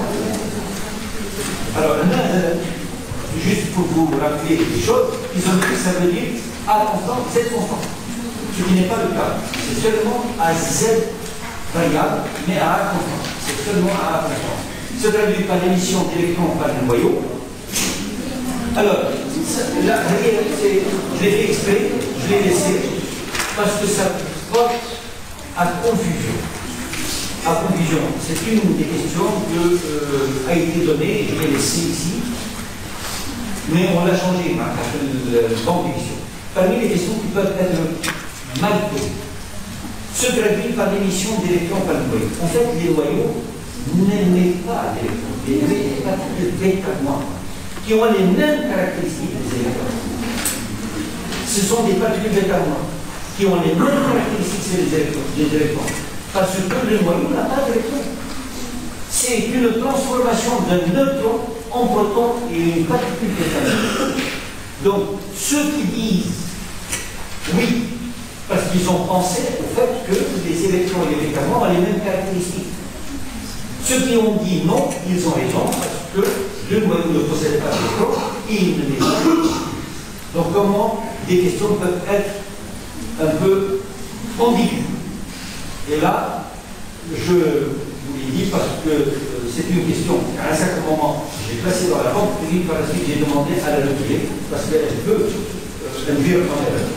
Alors, juste pour vous rappeler les choses, isomérique, ça veut dire A constant, Z constant. Ce qui n'est pas le cas. C'est seulement à Z variable, mais à A constant. C'est seulement à A constant. Se traduit par l'émission d'électrons par le noyau. Alors, là, je l'ai fait exprès, je l'ai laissé, parce que ça porte à confusion. À confusion. C'est une des questions qui a été donnée, je l'ai laissé ici, mais on l'a changé, parce que le banc des questions. Parmi les questions qui peuvent être mal posées, se traduit par l'émission d'électrons par le noyau. En fait, les noyaux n'émettent pas d'électrons, ils émettent des particules bêta-moins qui ont les mêmes caractéristiques des électrons. Ce sont des particules bêta-moins qui ont les mêmes caractéristiques des électrons, parce que le noyau n'a pas d'électrons. C'est une transformation d'un neutron en proton et une particule bêta-moins. Donc, ceux qui disent oui, parce qu'ils ont pensé au fait que les électrons et les bêta-moins ont les mêmes caractéristiques. Ceux qui ont dit non, ils ont raison, parce que le noyau ne possède pas d'électrons et il ne les a pas. Donc comment des questions peuvent être un peu ambiguës. Et là, je vous l'ai dit parce que c'est une question qu'à un certain moment, j'ai placée dans la banque, puis par la suite j'ai demandé à la retirer, parce qu'elle veut vire en erreur.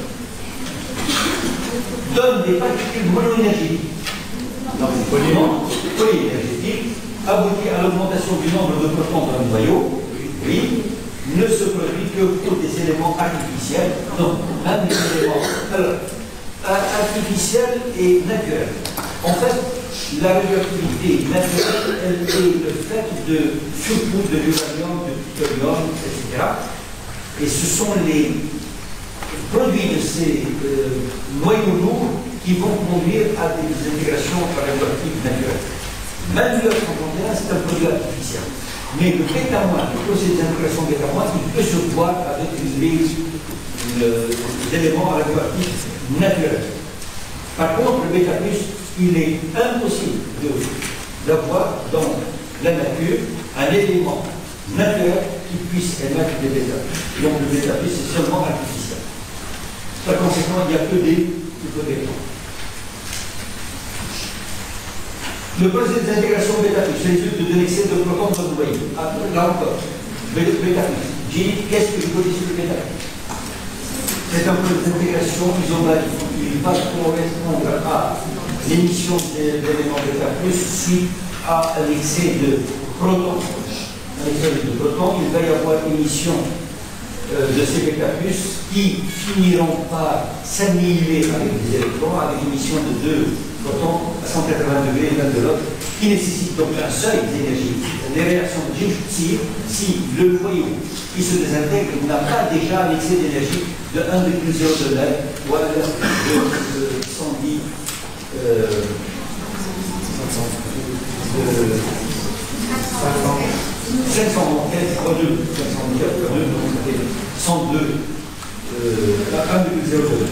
Donne des particules monoénergétiques. Donc, polyénergétique aboutit à l'augmentation du nombre de protons dans le noyau, oui, ne se produit que pour des éléments artificiels. Donc, l'un des éléments artificiels et naturels. En fait, la radioactivité naturelle, elle est le fait de surtout de l'uranium, de plutonium, etc. Et ce sont les produits de ces noyaux lourds qui vont conduire à des intégrations radioactives naturelles. Même le 31, c'est un produit artificiel. Mais le bêta-moins, le processus d'intégration bêta-moins, il peut se voir avec les éléments radioactifs naturels. Par contre, le bêta+, il est impossible d'avoir dans la nature un élément naturel qui puisse émettre des bêta. Donc le bêta+, c'est seulement artificiel. Par conséquent, il n'y a que des électrons. Le processus d'intégration bêta+, résulte d'un excès de protons dans le noyau. Là encore, bêta+. J'ai dit, qu'est-ce que je peux dire sur le bêta+? C'est un processus d'intégration isomérique. Il va correspondre à l'émission d'éléments bêta+, suite à un excès de protons. Un excès de protons, il va y avoir émission de ces bêta+, qui finiront par s'annihiler avec des électrons, avec émission de 2 protons à 180 degrés l'un de l'autre, qui nécessite donc un seuil d'énergie. Les réactions de Gibbs, si le noyau qui se désintègre n'a pas déjà un excès d'énergie de 1,0 de l'air, ou à l'heure de 110 500 donc ça fait 102 1,0 de l'air.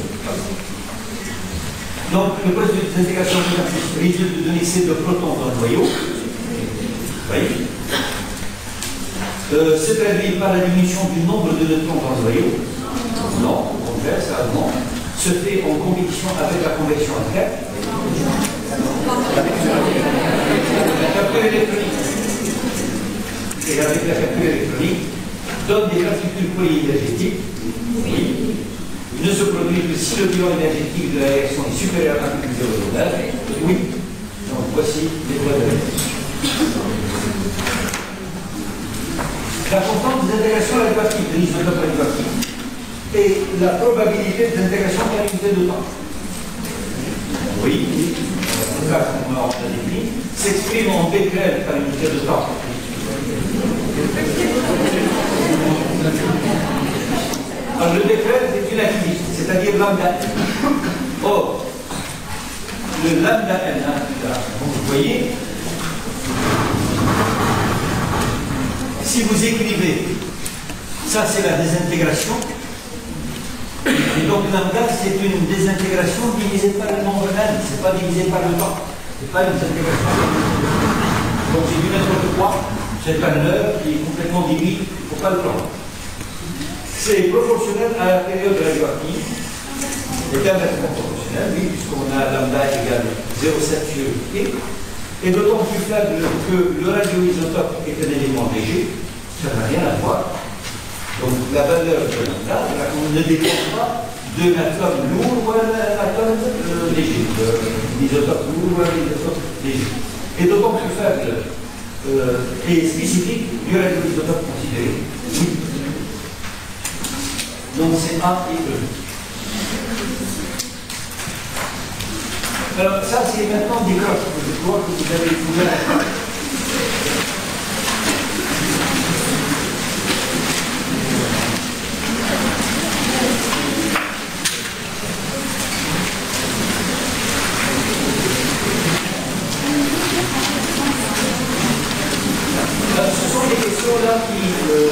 Donc, le processus d'intégration résulte d'un excès de protons dans le noyau. voyez, se traduit par la diminution du nombre de neutrons dans le noyau. Non, au contraire, ça augmente. Se fait en compétition avec la convection interne. La capture électronique. Et avec la capture électronique, donne des particules polyénergétiques. Oui. Il ne se produit que si le bilan énergétique de la réaction est supérieur à 1,09. Oui. Donc voici les lois de la réaction. La constante des intégrations radioactives de l'isotope radioactif et la probabilité d'intégration par unité de temps. Oui, en cas comme on l'a défini, s'exprime en Becquerel par unité de temps. Alors le Becquerel est relativiste, c'est-à-dire lambda n. Or, le lambda n, vous voyez, si vous écrivez, ça c'est la désintégration, et donc lambda c'est une désintégration divisée par le nombre n, c'est pas divisé par le temps, c'est pas une désintégration. Donc c'est du n'importe quoi, cette valeur qui est complètement divisée, il ne faut pas le prendre. C'est proportionnel à la période radioactive, c'est inversement proportionnel, oui, puisqu'on a lambda égale 0,7 sur T, et d'autant plus faible que le radioisotope est un élément léger, ça n'a rien à voir. Donc la valeur de lambda, on ne dépend pas de l'atome lourd ou l'atome léger, de l'isotope lourd ou l'isotope léger. Et d'autant plus faible et spécifique du radioisotope considéré. Oui. Donc c'est A et E. Alors ça c'est maintenant des graphes que je crois que vous avez trouvé. Ce sont des questions là qui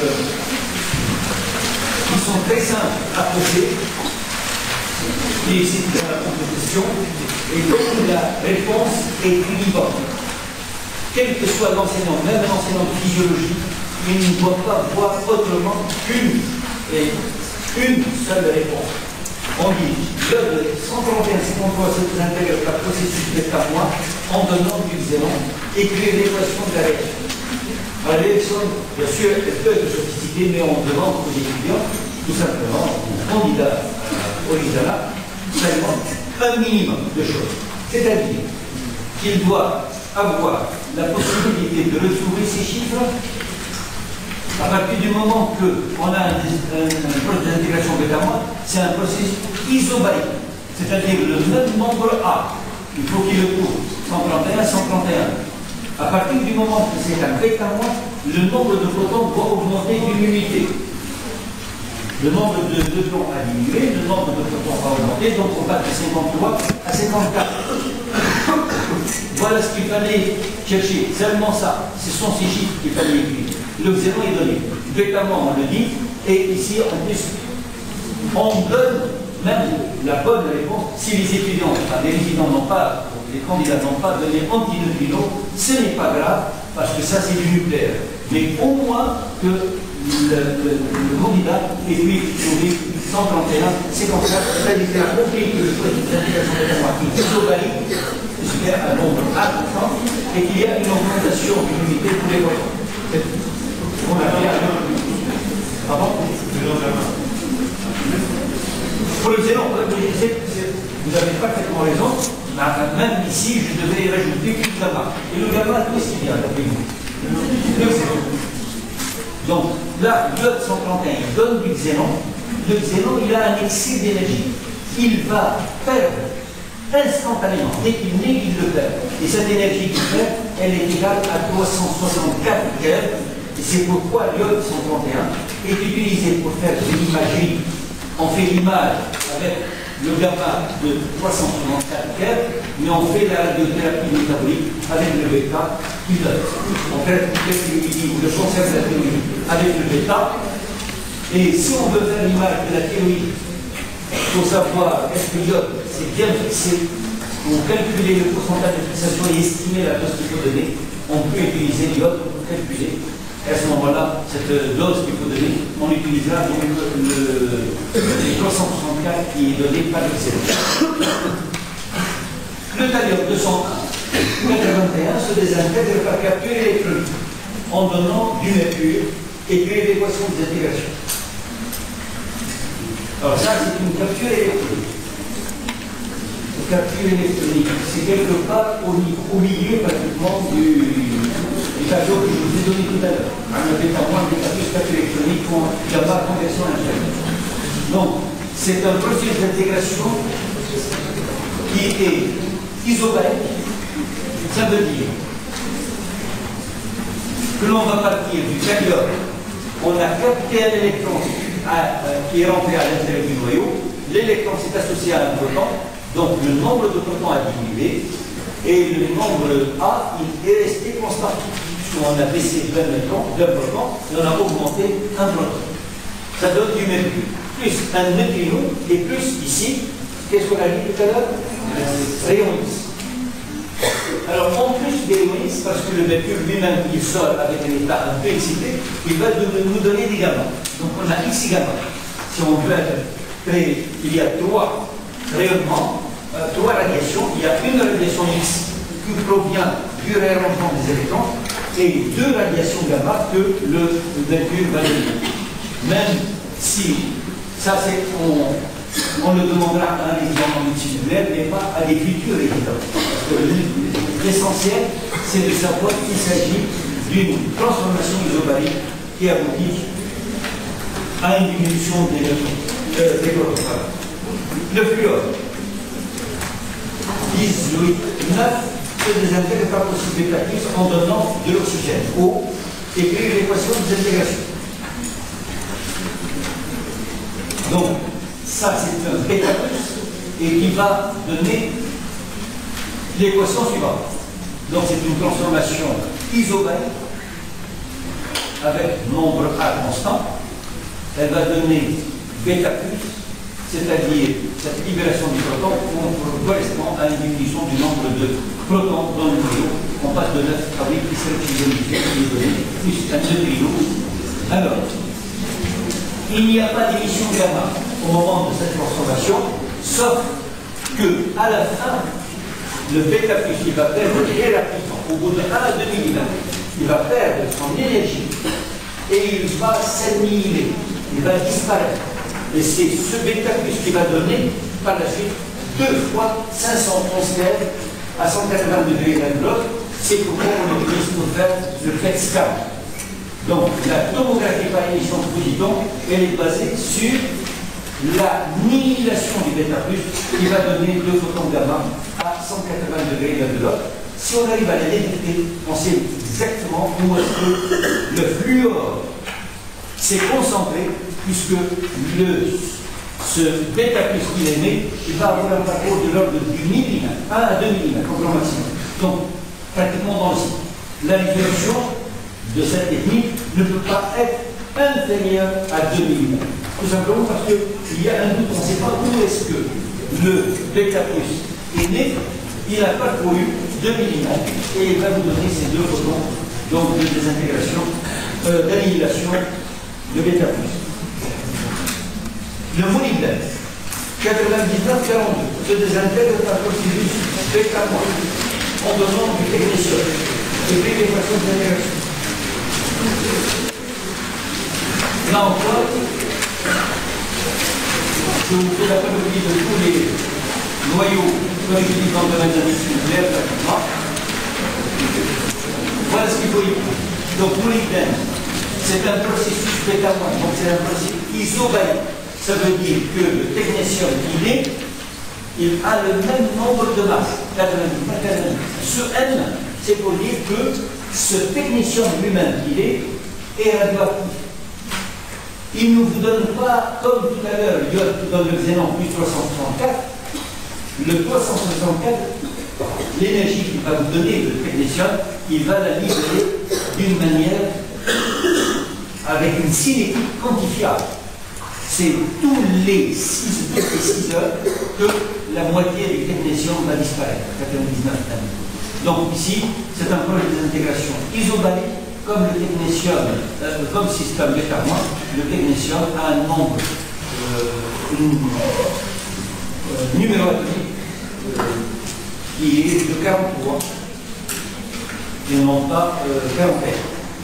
sont très simples à poser, qui excitent la compétition, et donc la réponse est univoque. Quel que soit l'enseignant, même un enseignant de physiologie, il ne doit pas voir autrement qu'une seule réponse. On dit que 131,53 se intègre par processus bêta moins en donnant du xénon, écrire l'équation de la réaction. Alors l'élection, bien sûr, elle peut être sophistiquée, mais on demande aux étudiants, tout simplement, aux candidats au Lisana, seulement un minimum de choses. C'est-à-dire qu'il doit avoir la possibilité de retrouver ces chiffres à partir du moment qu'on a un processus d'intégration bêta-moins, c'est un processus isobarique, c'est-à-dire le même nombre A. Il faut qu'il le trouve 131, 131. À partir du moment que c'est un bêta-moins, le nombre de photons doit augmenter d'une unité. Le nombre de neutrons a diminué, le nombre de photons va augmenter, donc on passe de 53 à 54. Voilà ce qu'il fallait chercher, seulement ça. Ce sont ces chiffres qu'il fallait écrire. Le xénon est donné. Bêtement, on le dit, et ici, en plus, on donne même la bonne réponse. Si les étudiants, enfin les résidents n'ont pas, les candidats n'ont pas donné antineutrinos, ce n'est pas grave, parce que ça c'est du nucléaire. Mais au moins que le candidat ait pu trouver 131, 54, c'est-à-dire qu'il a compris que le processus d'intégration bêta-moins isobarique, c'est un nombre A constant, et qu'il y a une augmentation d'une unité pour les photons. On a bien. Pardon? Pour le xénon, vous avez parfaitement raison. Même ici, je devais rajouter du gamma. Et le gamma, tout ce qui vient d'après vous. Le xénon. Donc là, l'iode 131 donne du xénon. Le xénon, il a un excès d'énergie. Il va perdre instantanément. Dès qu'il naît, il le perd. Et cette énergie qu'il perd, elle est égale à 364 keV. Et c'est pourquoi l'iode 131 est utilisé pour faire de l'imagerie. On fait l'image avec le gamma de 364 keV, mais on fait la radiothérapie métabolique avec le bêta qui donne. On fait le concept de la théorie avec le bêta. Et si on veut faire l'image de la théorie, il faut savoir est-ce que l'iode c'est bien fixé, pour calculer le pourcentage de fixation et estimer la dose qu'il faut donner, on on peut utiliser l'iode pour calculer. Et à ce moment-là, cette dose qu'il faut donner, on utilisera donc les 364 qui est donné par le cerveau. Le thallium 201 se désintègre par capture électronique en donnant du mercure et puis l'équation de désintégration. Alors ça, c'est une capture électronique. Une capture électronique, c'est quelque part au milieu pratiquement du tableau que je vous ai donné tout à l'heure. On avait à moins des captures électroniques qui ont la conversion interne. Donc, c'est un processus d'intégration qui est isobarique. Ça veut dire que l'on va partir du thallium, on a capté un électron qui est rentré à l'intérieur du noyau, l'électron s'est associé à un proton, donc le nombre de protons a diminué, et le nombre A il est resté constant. On a baissé d'un proton, et on a augmenté un proton. Ça donne du mercure, plus un neutrino, et plus ici, qu'est-ce qu'on a dit tout à l'heure? Rayon X. Alors, en plus des rayons X, parce que le mercure lui-même, il sort avec un état un peu excité, il va nous donner des gamma. Donc, on a X gamma. Si on veut créer, il y a trois rayonnements, trois radiations. Il y a une radiation X qui provient du réarrangement des électrons et deux radiations gamma que le mercure va donner. Même si, ça c'est, on le demandera à un résident multimodulaire, mais pas à des futurs résidents. Parce que l'essentiel, c'est de savoir qu'il s'agit d'une transformation isobarique qui aboutit à une diminution des protons. Le fluor, 18, 9, se désintègre par possibilité en donnant de l'oxygène, eau, et crée l'équation de désintégration. Donc, ça c'est un bêta plus, et qui va donner l'équation suivante. Donc c'est une transformation isobarique avec nombre A constant. Elle va donner bêta plus, c'est-à-dire cette libération du proton correspond à une diminution du nombre de protons dans le noyau. On passe de 9 à 8 qui serait isolé, plus un neutrino. Alors, il n'y a pas d'émission gamma au moment de cette transformation, sauf que à la fin, le bêta plus il va perdre très rapidement, au bout de 1 à 2 mm, il va perdre son énergie et il va s'annihiler, il va disparaître. Et c'est ce bêta plus qui va donner par la suite 2 fois 511 keV à 180 degrés l'un de l'autre. C'est pourquoi on utilise pour faire le PET scan. Donc la tomographie par émission de positons, elle est basée sur l'annihilation du bêta plus qui va donner 2 photons gamma à 180 degrés l'un de l'autre. Si on arrive à la détecter, on sait exactement où est-ce que le fluor s'est concentré, puisque ce bêta plus qu'il émet, il va avoir un parcours de l'ordre du millimètre, 1 à 2 mm, au grand maximum. Donc, pratiquement dans le cycle. La résolution de cette technique ne peut pas être inférieure à 2 mm. Tout simplement parce qu'il y a un doute, on ne sait pas où est-ce que le bêta plus est né, il a parcouru 2 mm et il va vous donner ces 2 photons donc de désintégration, d'annihilation de bêta plus. Le molybdène, 99-42, se désintègre par processus bêta moins en donnant du technétium et puis l'équation de désintégration. Là encore, je vous fais la panoplie de tous les noyaux qu'on utilise dans le domaine de la médecine nucléaire, pratiquement. Voilà ce qu'il faut y voir. Donc, molybdène, c'est un processus bêta moins, donc c'est un processus isobarique. Ça veut dire que le technétium qu'il est, il a le même nombre de masses, 90, pas 90. Ce N, c'est pour dire que ce technétium lui-même qu'il est radioactif. Il ne vous donne pas, comme tout à l'heure, l'iode dans le xénon plus 364, le 364, l'énergie qu'il va vous donner, le technétium, il va la libérer d'une manière avec une cinétique quantifiable. C'est tous les 6 heures que la moitié du technétium va disparaître, 99 tonnes. Donc ici, c'est un projet de désintégration isobarique, comme le technétium, comme système de Fermat, le technétium a un nombre numéro atomique qui est de 43 et non pas 41.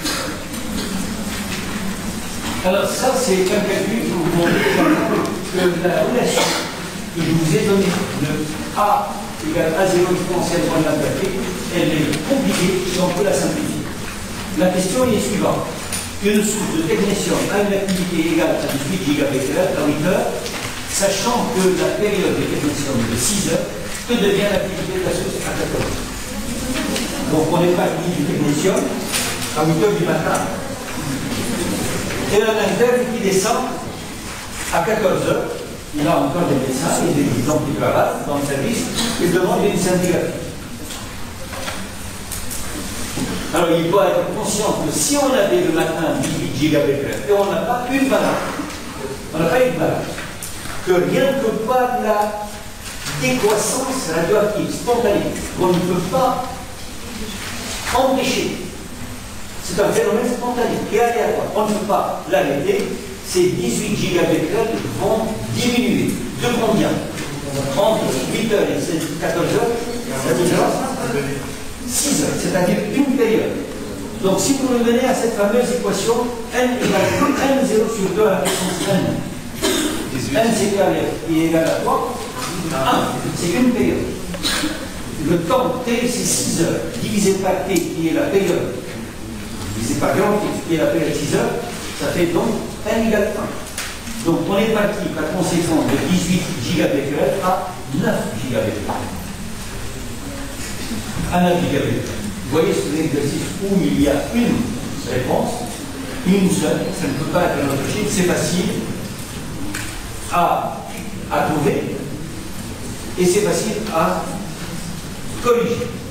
Alors ça, c'est un calcul pour vous montrer que la relation que je vous ai donnée de A égale A0 exponentielle moins la plaquée, elle est compliquée, et on peut la simplifier. La question est suivante. Une source de technétium a une activité égale à 18 gigabecquerels à 8 heures, sachant que la période de technétium est de 6 heures, que devient l'activité de la source à 14 heures. Donc on n'est pas du technétium à 8 heures du matin. Et un interne qui descend à 14 heures, il a encore des médecins et des gens qui travaillent dans le service, ils demandent une scintigraphie. Alors il doit être conscient que si on avait le matin 18 gigabecquerels et on n'a pas une balance, que rien que par la décroissance radioactive spontanée, on ne peut pas empêcher. C'est un phénomène spontané et aléatoire. On ne peut pas l'arrêter. Ces 18 gigabecquerels vont diminuer. De combien? Entre 8 heures et 14 heures, ça différence 6 heures, c'est-à-dire une période. Donc si vous revenez à cette fameuse équation, n égale 1, 0 sur 2 à la puissance n. N c'est carré, qui est égal à quoi? 1, c'est une période. Le temps T c'est 6 heures, divisé par T qui est la période, divisé par grand T qui est la période 6 heures, ça fait donc n égale 1. Donc on est parti par conséquent de 18 gigabecquerels à 9 gigabecquerels. À 9 gigabecquerels. Vous voyez cet exercice où il y a une réponse, une seule, ça ne peut pas être un autre chiffre, c'est facile à trouver et c'est facile à corriger.